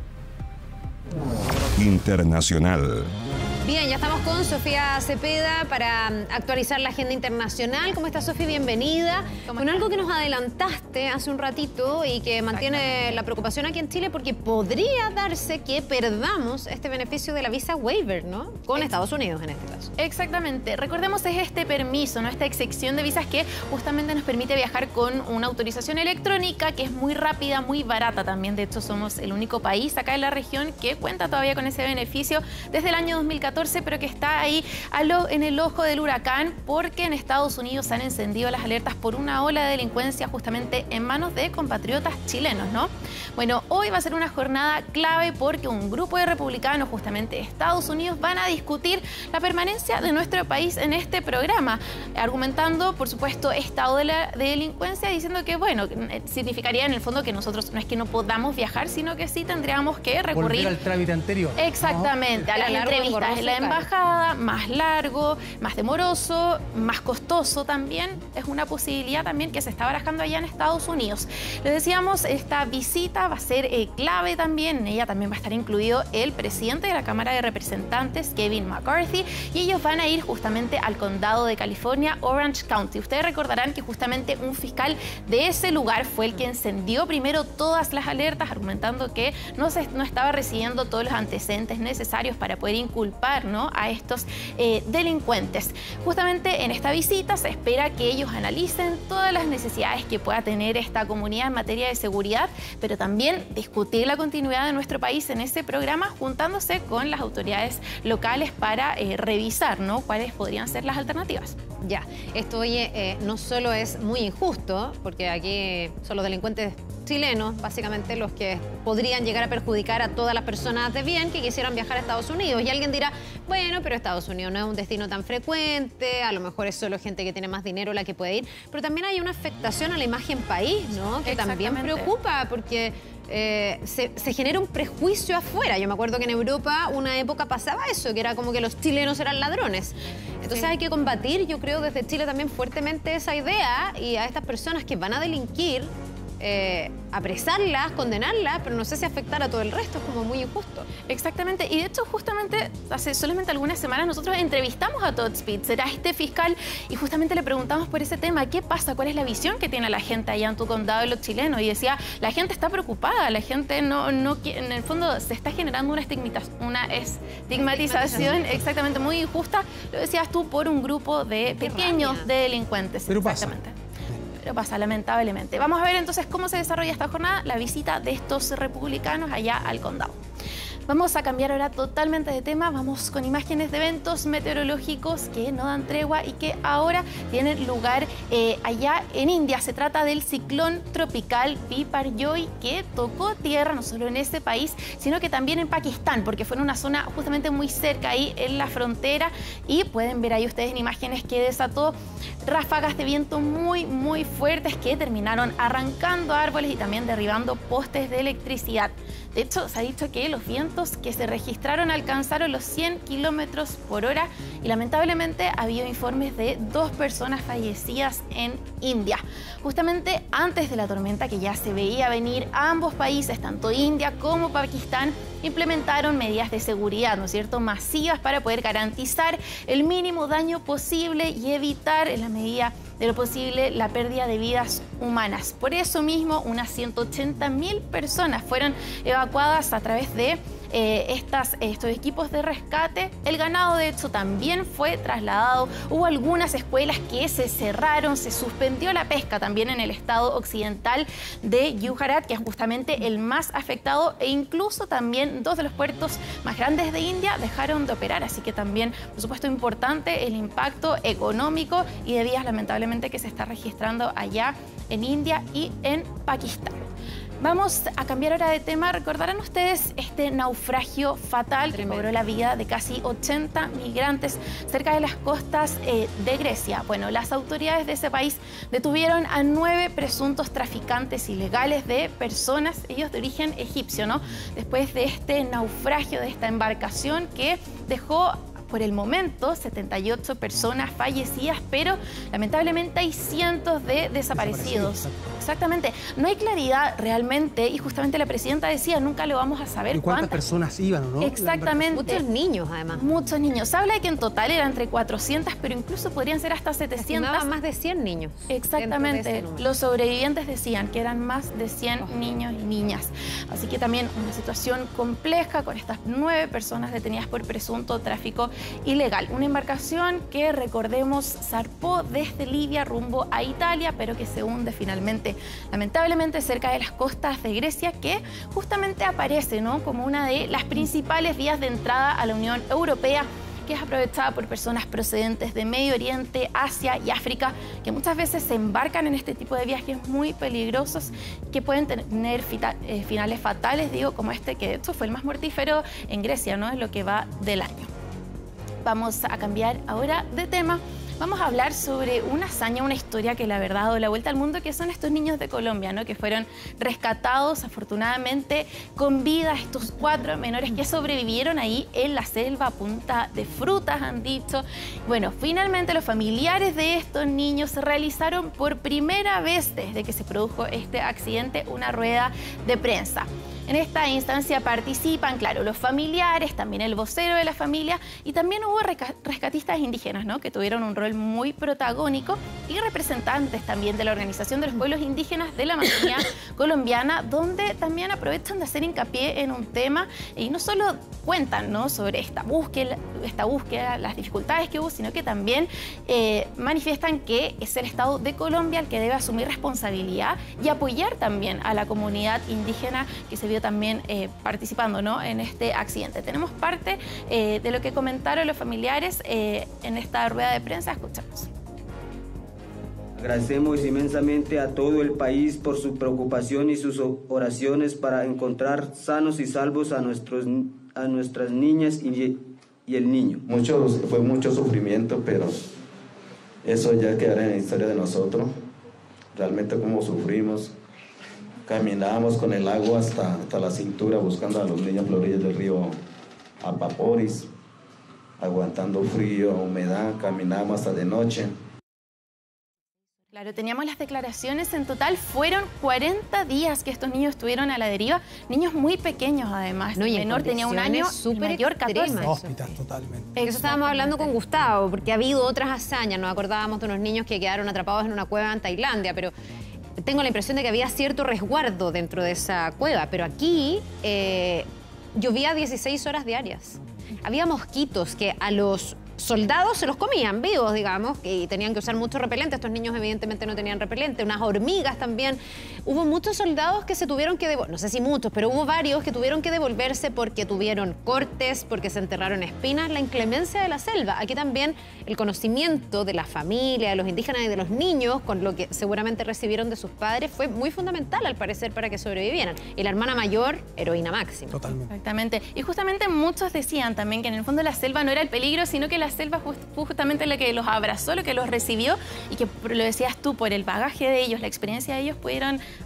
Internacional. Bien, ya estamos con Sofía Cepeda para actualizar la agenda internacional. ¿Cómo estás, Sofía? Bienvenida. Con algo que nos adelantaste hace un ratito y que mantiene la preocupación aquí en Chile porque podría darse que perdamos este beneficio de la visa waiver, ¿no? Con Ex Estados Unidos en este caso. Exactamente. Recordemos, es este permiso, ¿no? Esta excepción de visas que justamente nos permite viajar con una autorización electrónica que es muy rápida, muy barata también. De hecho, somos el único país acá en la región que cuenta todavía con ese beneficio desde el año dos mil catorce. Pero que está ahí a lo, en el ojo del huracán porque en Estados Unidos se han encendido las alertas por una ola de delincuencia justamente en manos de compatriotas chilenos, ¿no? Bueno, hoy va a ser una jornada clave porque un grupo de republicanos justamente de Estados Unidos van a discutir la permanencia de nuestro país en este programa, argumentando, por supuesto, estado de la de delincuencia, diciendo que, bueno, significaría en el fondo que nosotros no es que no podamos viajar, sino que sí tendríamos que recurrir... Volver al trámite anterior. Exactamente, ¿no? A las entrevistas en la embajada, más largo, más demoroso, más costoso también. Es una posibilidad también que se está barajando allá en Estados Unidos. Les decíamos, esta visita va a ser eh, clave también. En ella también va a estar incluido el presidente de la Cámara de Representantes, Kevin McCarthy, y ellos van a ir justamente al condado de California, Orange County. Ustedes recordarán que justamente un fiscal de ese lugar fue el que encendió primero todas las alertas, argumentando que no, se, no estaba recibiendo todos los antecedentes necesarios para poder inculpar, ¿no?, a estos eh, delincuentes. Justamente en esta visita se espera que ellos analicen todas las necesidades que pueda tener esta comunidad en materia de seguridad, pero también discutir la continuidad de nuestro país en ese programa, juntándose con las autoridades locales para eh, revisar, ¿no?, cuáles podrían ser las alternativas. Ya, esto, oye, eh, no solo es muy injusto, porque aquí son los delincuentes chilenos, básicamente los que podrían llegar a perjudicar a todas las personas de bien que quisieran viajar a Estados Unidos. Y alguien dirá, bueno, pero Estados Unidos no es un destino tan frecuente, a lo mejor es solo gente que tiene más dinero la que puede ir, pero también hay una afectación a la imagen país, ¿no?, que también preocupa, porque eh, se, se genera un prejuicio afuera. Yo me acuerdo que en Europa una época pasaba eso, que era como que los chilenos eran ladrones. Entonces sí, hay que combatir, yo creo, desde Chile también fuertemente esa idea, y a estas personas que van a delinquir, Eh, apresarlas, condenarlas, pero no sé si afectar a todo el resto, es como muy injusto. Exactamente, y de hecho justamente hace solamente algunas semanas nosotros entrevistamos a Todd Spitzer, a este fiscal, y justamente le preguntamos por ese tema, ¿qué pasa? ¿Cuál es la visión que tiene la gente allá en tu condado de los chilenos? Y decía, la gente está preocupada, la gente no, no en el fondo se está generando una, una estigmatización exactamente muy injusta, lo decías tú, por un grupo de pequeños de delincuentes. Pero exactamente. Pasa. Pero pasa, lamentablemente. Vamos a ver entonces cómo se desarrolla esta jornada, la visita de estos republicanos allá al condado. Vamos a cambiar ahora totalmente de tema, vamos con imágenes de eventos meteorológicos que no dan tregua y que ahora tienen lugar eh, allá en India. Se trata del ciclón tropical Biparjoy que tocó tierra no solo en ese país, sino que también en Pakistán, porque fue en una zona justamente muy cerca ahí en la frontera, y pueden ver ahí ustedes en imágenes que desató ráfagas de viento muy, muy fuertes que terminaron arrancando árboles y también derribando postes de electricidad. De hecho, se ha dicho que los vientos que se registraron alcanzaron los cien kilómetros por hora y lamentablemente ha habido informes de dos personas fallecidas en India. Justamente antes de la tormenta que ya se veía venir, ambos países, tanto India como Pakistán, implementaron medidas de seguridad, ¿no es cierto?, masivas para poder garantizar el mínimo daño posible y evitar, en la medida de lo posible, la pérdida de vidas humanas. Por eso mismo, unas ciento ochenta mil personas fueron evacuadas a través de Eh, estas, estos equipos de rescate. El ganado, de hecho, también fue trasladado. Hubo algunas escuelas que se cerraron, se suspendió la pesca también en el estado occidental de Gujarat, que es justamente el más afectado, e incluso también dos de los puertos más grandes de India dejaron de operar. Así que también, por supuesto, importante el impacto económico y de vidas, lamentablemente, que se está registrando allá en India y en Pakistán. Vamos a cambiar ahora de tema. Recordarán ustedes este naufragio fatal Tremendo. que cobró la vida de casi ochenta migrantes cerca de las costas eh, de Grecia. Bueno, las autoridades de ese país detuvieron a nueve presuntos traficantes ilegales de personas, ellos de origen egipcio, ¿no? Después de este naufragio de esta embarcación que dejó, por el momento, setenta y ocho personas fallecidas, pero lamentablemente hay cientos de desaparecidos. Exactamente. No hay claridad realmente, y justamente la presidenta decía, nunca lo vamos a saber. ¿Y cuántas personas iban, no? Exactamente. Muchos niños, además. Muchos niños. Se habla de que en total eran entre cuatrocientas, pero incluso podrían ser hasta setecientos. Estimaban más de cien niños. Exactamente. Los sobrevivientes decían que eran más de cien oh. niños y niñas. Así que también una situación compleja con estas nueve personas detenidas por presunto tráfico ilegal. Una embarcación que, recordemos, zarpó desde Libia rumbo a Italia, pero que se hunde finalmente, lamentablemente, cerca de las costas de Grecia, que justamente aparece, ¿no?, como una de las principales vías de entrada a la Unión Europea, que es aprovechada por personas procedentes de Medio Oriente, Asia y África, que muchas veces se embarcan en este tipo de viajes muy peligrosos que pueden tener fita, eh, finales fatales, digo, como este, que de hecho fue el más mortífero en Grecia, ¿no?, en lo que va del año. Vamos a cambiar ahora de tema. Vamos a hablar sobre una hazaña, una historia que la verdad ha dado la vuelta al mundo, que son estos niños de Colombia, ¿no?, que fueron rescatados afortunadamente con vida, estos cuatro menores que sobrevivieron ahí en la selva a punta de frutas, han dicho. Bueno, finalmente los familiares de estos niños realizaron por primera vez desde que se produjo este accidente una rueda de prensa. En esta instancia participan, claro, los familiares, también el vocero de la familia, y también hubo rescatistas indígenas, ¿no?, que tuvieron un rol muy protagónico, y representantes también de la Organización de los Pueblos Indígenas de la Amazonía colombiana, donde también aprovechan de hacer hincapié en un tema y no solo cuentan, ¿no?, sobre esta búsqueda, esta búsqueda, las dificultades que hubo, sino que también eh, manifiestan que es el Estado de Colombia el que debe asumir responsabilidad y apoyar también a la comunidad indígena que se vio también eh, participando, ¿no?, en este accidente. Tenemos parte eh, de lo que comentaron los familiares eh, en esta rueda de prensa. Escuchamos. Agradecemos inmensamente a todo el país por su preocupación y sus oraciones para encontrar sanos y salvos a, nuestros, a nuestras niñas y, y el niño. Mucho, fue mucho sufrimiento, pero eso ya quedará en la historia de nosotros. Realmente cómo sufrimos. Caminábamos con el agua hasta, hasta la cintura buscando a los niños en las orillas del río Apaporis, aguantando frío, humedad, caminábamos hasta de noche. Claro, teníamos las declaraciones. En total fueron cuarenta días que estos niños estuvieron a la deriva, niños muy pequeños además. No, y el menor tenía un año, el mayor catorce. Hospital, totalmente. Eso estábamos hablando con Gustavo, porque ha habido otras hazañas. Nos acordábamos de unos niños que quedaron atrapados en una cueva en Tailandia, pero tengo la impresión de que había cierto resguardo dentro de esa cueva, pero aquí eh, llovía dieciséis horas diarias. Había mosquitos que a los soldados se los comían vivos, digamos, y tenían que usar mucho repelente. Estos niños evidentemente no tenían repelente, unas hormigas también. Hubo muchos soldados que se tuvieron que devolver, no sé si muchos, pero hubo varios que tuvieron que devolverse porque tuvieron cortes, porque se enterraron espinas, la inclemencia de la selva. Aquí también el conocimiento de la familia, de los indígenas y de los niños, con lo que seguramente recibieron de sus padres, fue muy fundamental al parecer para que sobrevivieran. Y la hermana mayor, heroína máxima. Totalmente. Exactamente. Y justamente muchos decían también que en el fondo la selva no era el peligro, sino que la selva fue justamente la que los abrazó, lo que los recibió, y que, lo decías tú, por el bagaje de ellos, la experiencia de ellos, pudieron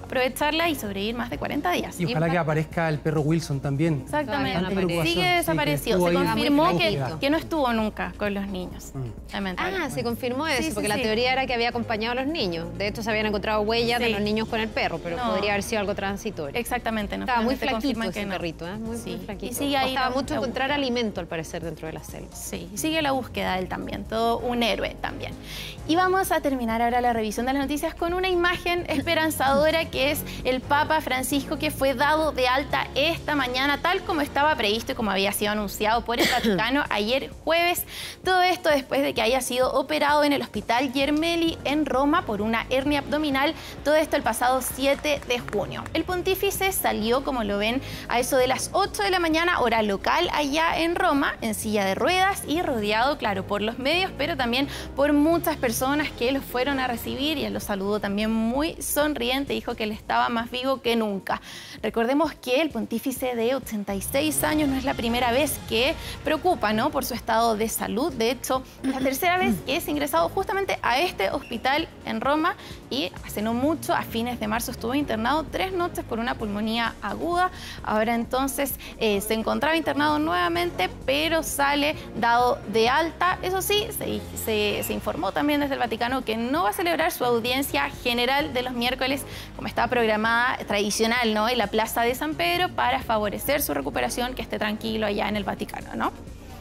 aprovecharla y sobrevivir más de cuarenta días. Y ojalá que aparezca el perro Wilson también. Exactamente. Sigue desaparecido. Se confirmó que, que no estuvo nunca con los niños. Mm. Ah, se confirmó eso, sí, sí, porque sí. la teoría era que había acompañado a los niños. De hecho, se habían encontrado huellas sí. de los niños con el perro, pero no. podría haber sido algo transitorio. Exactamente. No, estaba muy flaquito ese que no. perrito, ¿eh? Muy, sí. muy flaquito. Y sigue ahí Costaba la, mucho la encontrar alimento, al parecer, dentro de la selva. Sí, y sigue la búsqueda de él también. Todo un héroe también. Y vamos a terminar ahora la revisión de las noticias con una imagen esperanzadora que es el Papa Francisco, que fue dado de alta esta mañana, tal como estaba previsto y como había sido anunciado por el Vaticano ayer jueves. Todo esto después de que haya sido operado en el Hospital Gemelli en Roma por una hernia abdominal. Todo esto el pasado siete de junio. El pontífice salió, como lo ven, a eso de las ocho de la mañana, hora local, allá en Roma, en silla de ruedas y rodeado, claro, por los medios, pero también por muchas personas que lo fueron a recibir, y él lo saludó también muy sonriente, dijo que él estaba más vivo que nunca. Recordemos que el pontífice de ochenta y seis años no es la primera vez que preocupa, ¿no?, por su estado de salud. De hecho, es la tercera vez que es ingresado justamente a este hospital en Roma, y hace no mucho, a fines de marzo, estuvo internado tres noches por una pulmonía aguda. Ahora entonces eh, se encontraba internado nuevamente, pero sale dado de alta. Eso sí, se, se, se informó también desde el Vaticano que no va a celebrar su audiencia general de los miércoles como estaba programada, tradicional, ¿no?, en la Plaza de San Pedro, para favorecer su recuperación, que esté tranquilo allá en el Vaticano, ¿no?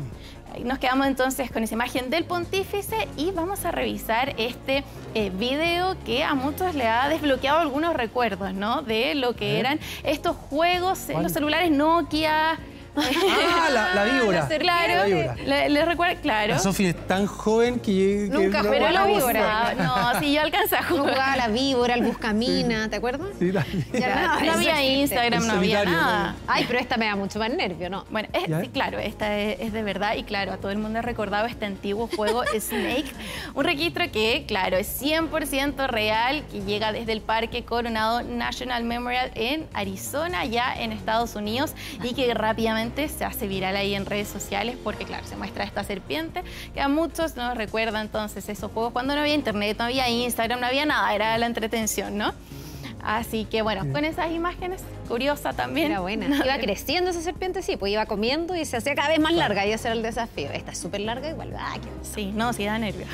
Nos quedamos entonces con esa imagen del pontífice y vamos a revisar este eh, video que a muchos le ha desbloqueado algunos recuerdos, ¿no?, de lo que ¿Eh? eran estos juegos en los celulares Nokia. Ah, la, la víbora. Claro, la víbora. Le, le recuerdo, claro. La Sofía es tan joven que... que Nunca jugó a la víbora. No, sí, yo alcancé a jugar. No jugaba a la víbora, el buscamina, sí. ¿te acuerdas? Sí, también. Ya, no, no había Instagram, no había nada. Ay, pero esta me da mucho más nervio, ¿no? Bueno, es, sí, claro, esta es, es de verdad, y claro, a todo el mundo ha recordado este antiguo juego Snake, un registro que, claro, es cien por ciento real, que llega desde el Parque Coronado National Memorial en Arizona, ya en Estados Unidos, y que rápidamente se hace viral ahí en redes sociales, porque claro, se muestra esta serpiente que a muchos nos recuerda entonces esos juegos cuando no había internet, no había Instagram, no había nada, era la entretención, ¿no? Así que bueno, sí. con esas imágenes, curiosa también. Era buena. Iba creciendo esa serpiente, sí, pues iba comiendo y se hacía cada vez más larga, y ese era el desafío. Esta es súper larga igual. Ah, qué... Sí, no, sí da nervios.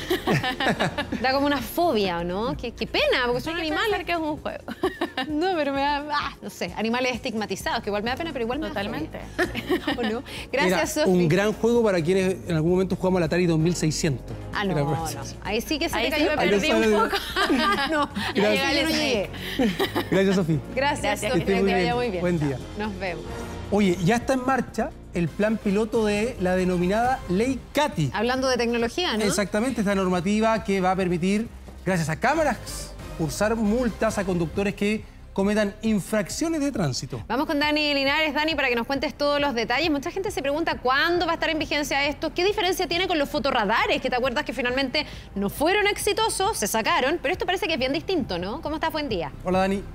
Da como una fobia, ¿no? Qué, qué pena, porque son animales. Que es un juego. No, pero me da, ah, no sé, animales estigmatizados, que igual me da pena, pero igual me Totalmente. da fobia. ¿O no? Gracias, Sofi. Un gran juego para quienes en algún momento jugamos al Atari dos mil seiscientos. Ah, no, no. Ahí sí que se Ahí te cayó. Sí me perdí un poco. No, ya llegué, no llegué. Gracias, Sofía. Gracias, que Sofi. esté muy, bien. muy bien. Buen día. Nos vemos. Oye, ya está en marcha el plan piloto de la denominada Ley Katy. Hablando de tecnología, ¿no? Exactamente, esta normativa que va a permitir, gracias a cámaras, cursar multas a conductores que cometan infracciones de tránsito. Vamos con Dani Linares. Dani, para que nos cuentes todos los detalles. Mucha gente se pregunta cuándo va a estar en vigencia esto, qué diferencia tiene con los fotorradares, que te acuerdas que finalmente no fueron exitosos, se sacaron, pero esto parece que es bien distinto, ¿no? ¿Cómo estás? Buen día. Hola, Dani.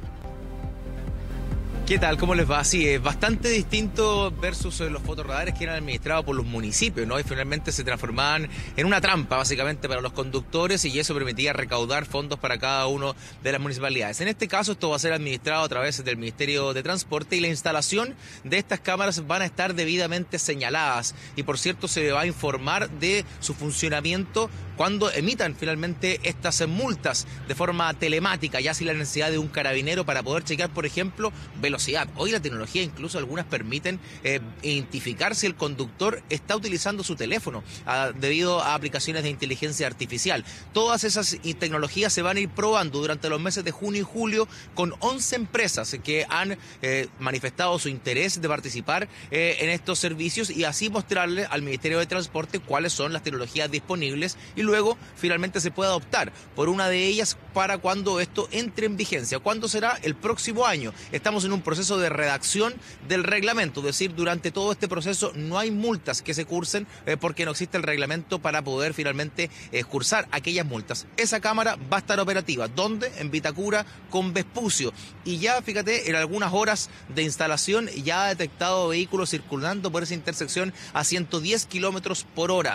¿Qué tal? ¿Cómo les va? Sí, es bastante distinto versus los fotorradares que eran administrados por los municipios, ¿no? Y finalmente se transformaban en una trampa, básicamente, para los conductores, y eso permitía recaudar fondos para cada uno de las municipalidades. En este caso, esto va a ser administrado a través del Ministerio de Transporte, y la instalación de estas cámaras van a estar debidamente señaladas. Y, por cierto, se va a informar de su funcionamiento cuando emitan finalmente estas multas de forma telemática, ya sin la necesidad de un carabinero para poder chequear, por ejemplo, velocidad. Hoy la tecnología, incluso algunas permiten eh, identificar si el conductor está utilizando su teléfono ah, debido a aplicaciones de inteligencia artificial. Todas esas tecnologías se van a ir probando durante los meses de junio y julio con once empresas que han eh, manifestado su interés de participar eh, en estos servicios, y así mostrarle al Ministerio de Transporte cuáles son las tecnologías disponibles, y luego finalmente se puede optar por una de ellas para cuando esto entre en vigencia. ¿Cuándo será? El próximo año. Estamos en un proceso de redacción del reglamento, es decir, durante todo este proceso no hay multas que se cursen eh, porque no existe el reglamento para poder finalmente eh, cursar aquellas multas. Esa cámara va a estar operativa. ¿Dónde? En Vitacura con Vespucio. Y ya, fíjate, en algunas horas de instalación ya ha detectado vehículos circulando por esa intersección a ciento diez kilómetros por hora.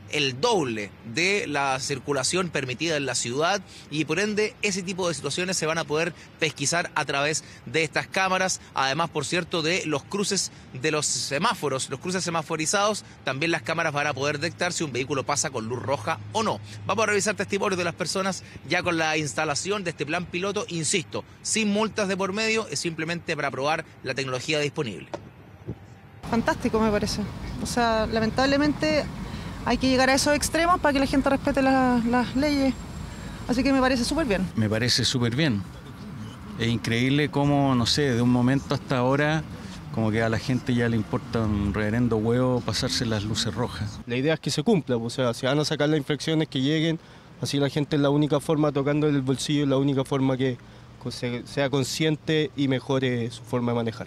el doble de la circulación permitida en la ciudad y por ende ese tipo de situaciones se van a poder pesquisar a través de estas cámaras. Además, por cierto, de los cruces de los semáforos, los cruces semaforizados, también las cámaras van a poder detectar si un vehículo pasa con luz roja o no. Vamos a revisar testimonios de las personas ya con la instalación de este plan piloto, insisto, sin multas de por medio, es simplemente para probar la tecnología disponible. Fantástico, me parece. O sea, lamentablemente hay que llegar a esos extremos para que la gente respete la, las leyes. Así que me parece súper bien. Me parece súper bien. Es increíble cómo, no sé, de un momento hasta ahora, como que a la gente ya le importa un reverendo huevo pasarse las luces rojas. La idea es que se cumpla, o sea, si van a sacar las infracciones que lleguen, así la gente es la única forma, tocando el bolsillo, es la única forma que sea consciente y mejore su forma de manejar.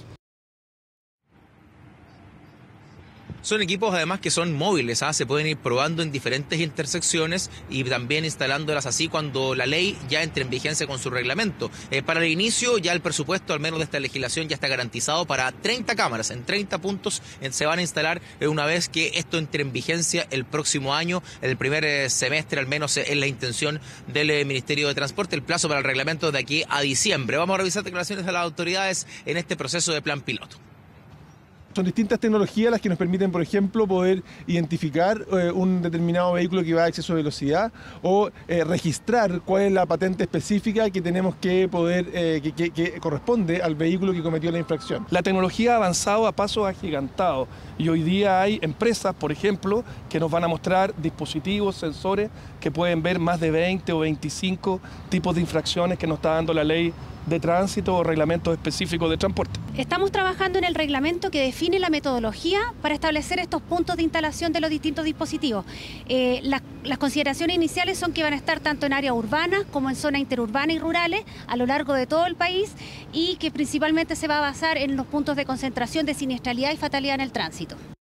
Son equipos además que son móviles, ¿ah? Se pueden ir probando en diferentes intersecciones y también instalándolas así cuando la ley ya entre en vigencia con su reglamento. Eh, para el inicio ya el presupuesto, al menos de esta legislación, ya está garantizado para treinta cámaras, en treinta puntos eh, se van a instalar eh, una vez que esto entre en vigencia el próximo año, el primer eh, semestre al menos eh, es la intención del eh, Ministerio de Transporte. El plazo para el reglamento de aquí a diciembre. Vamos a revisar declaraciones de las autoridades en este proceso de plan piloto. Son distintas tecnologías las que nos permiten, por ejemplo, poder identificar eh, un determinado vehículo que va a exceso de velocidad o eh, registrar cuál es la patente específica que tenemos que poder, eh, que, que, que corresponde al vehículo que cometió la infracción. La tecnología ha avanzado a pasos agigantados y hoy día hay empresas, por ejemplo, que nos van a mostrar dispositivos, sensores que pueden ver más de veinte o veinticinco tipos de infracciones que nos está dando la ley de tránsito o reglamentos específicos de transporte. Estamos trabajando en el reglamento que define la metodología para establecer estos puntos de instalación de los distintos dispositivos. Eh, la, las consideraciones iniciales son que van a estar tanto en áreas urbanas como en zonas interurbanas y rurales a lo largo de todo el país y que principalmente se va a basar en los puntos de concentración de siniestralidad y fatalidad en el tránsito.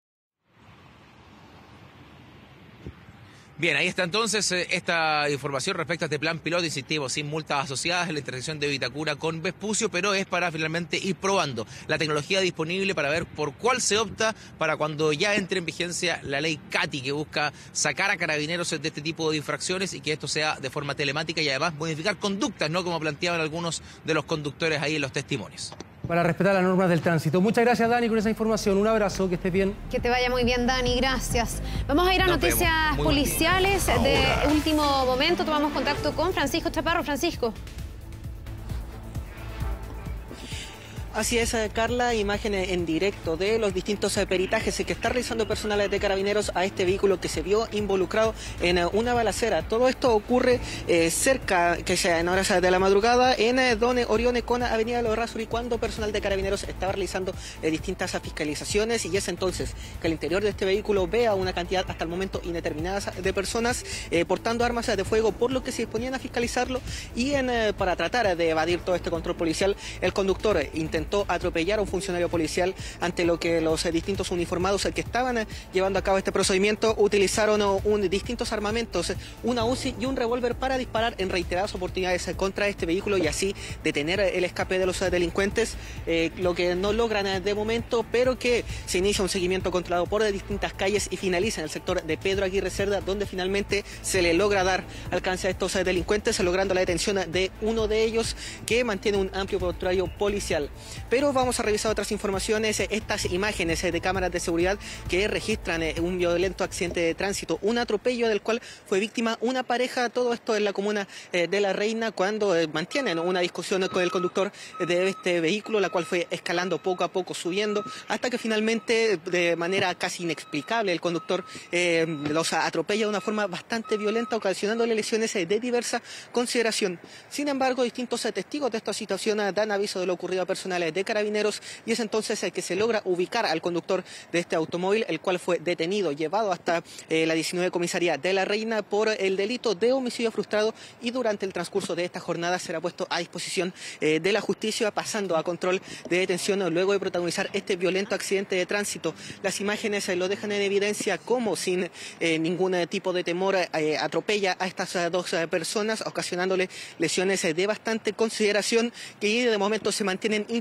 Bien, ahí está entonces eh, esta información respecto a este plan piloto, insistimos, sin multas asociadas en la intersección de Vitacura con Vespucio, pero es para finalmente ir probando la tecnología disponible para ver por cuál se opta para cuando ya entre en vigencia la ley CATI, que busca sacar a carabineros de este tipo de infracciones y que esto sea de forma telemática y además modificar conductas, ¿no? Como planteaban algunos de los conductores ahí en los testimonios. Para respetar las normas del tránsito. Muchas gracias, Dani, por esa información. Un abrazo, que estés bien. Que te vaya muy bien, Dani, gracias. Vamos a ir a Nos noticias policiales de último momento. Tomamos contacto con Francisco Chaparro. Francisco. Así es, Carla, imágenes en directo de los distintos peritajes que está realizando personal de Carabineros a este vehículo que se vio involucrado en una balacera. Todo esto ocurre eh, cerca, que sea en horas de la madrugada, en eh, Don Orione con Avenida Los Errázuriz, cuando personal de Carabineros estaba realizando eh, distintas fiscalizaciones, y es entonces que al interior de este vehículo ve a una cantidad hasta el momento indeterminada de personas eh, portando armas de fuego, por lo que se disponían a fiscalizarlo y en, eh, para tratar de evadir todo este control policial, el conductor intentó atropellar a un funcionario policial, ante lo que los eh, distintos uniformados eh, que estaban eh, llevando a cabo este procedimiento utilizaron uh, un, distintos armamentos, eh, una U C I y un revólver para disparar en reiteradas oportunidades eh, contra este vehículo y así detener eh, el escape de los eh, delincuentes, eh, lo que no logran eh, de momento, pero que se inicia un seguimiento controlado por eh, distintas calles y finaliza en el sector de Pedro Aguirre Cerda, donde finalmente se le logra dar alcance a estos eh, delincuentes, logrando la detención de uno de ellos, que mantiene un amplio prontuario policial. Pero vamos a revisar otras informaciones, estas imágenes de cámaras de seguridad que registran un violento accidente de tránsito, un atropello del cual fue víctima una pareja, todo esto en la comuna de La Reina, cuando mantienen una discusión con el conductor de este vehículo, la cual fue escalando poco a poco, subiendo, hasta que finalmente, de manera casi inexplicable, el conductor eh, los atropella de una forma bastante violenta, ocasionándole lesiones de diversa consideración. Sin embargo, distintos testigos de esta situación dan aviso de lo ocurrido a personal de Carabineros, y es entonces el que se logra ubicar al conductor de este automóvil, el cual fue detenido, llevado hasta eh, la diecinueve Comisaría de La Reina por el delito de homicidio frustrado, y durante el transcurso de esta jornada será puesto a disposición eh, de la justicia, pasando a control de detención luego de protagonizar este violento accidente de tránsito. Las imágenes eh, lo dejan en evidencia cómo, sin eh, ningún tipo de temor, eh, atropella a estas eh, dos eh, personas, ocasionándole lesiones eh, de bastante consideración, que de momento se mantienen internadas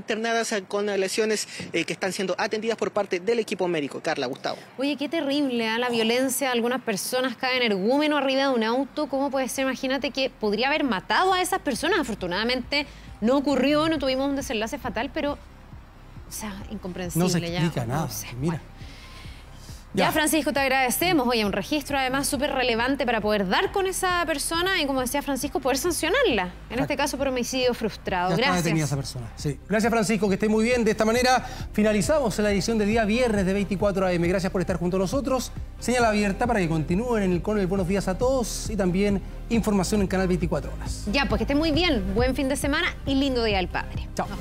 internadas con lesiones eh, que están siendo atendidas por parte del equipo médico. Carla, Gustavo. Oye, qué terrible, ¿eh? La violencia de algunas personas, cada energúmeno arriba de un auto. ¿Cómo puede ser? Imagínate que podría haber matado a esas personas. Afortunadamente no ocurrió, no tuvimos un desenlace fatal, pero, o sea, incomprensible. No se explica ya, nada. No sé, Mira. bueno. Ya, Francisco, te agradecemos. Oye, un registro además súper relevante para poder dar con esa persona y, como decía Francisco, poder sancionarla. En Exacto. este caso, por homicidio frustrado. Ya Gracias. Está detenida esa persona. Sí. Gracias, Francisco, que esté muy bien. De esta manera finalizamos la edición de día viernes de veinticuatro A M. Gracias por estar junto a nosotros. Señal abierta para que continúen en el con el buenos días a todos y también información en Canal veinticuatro Horas. Ya, pues que esté muy bien. Buen fin de semana y lindo Día del Padre. Chao.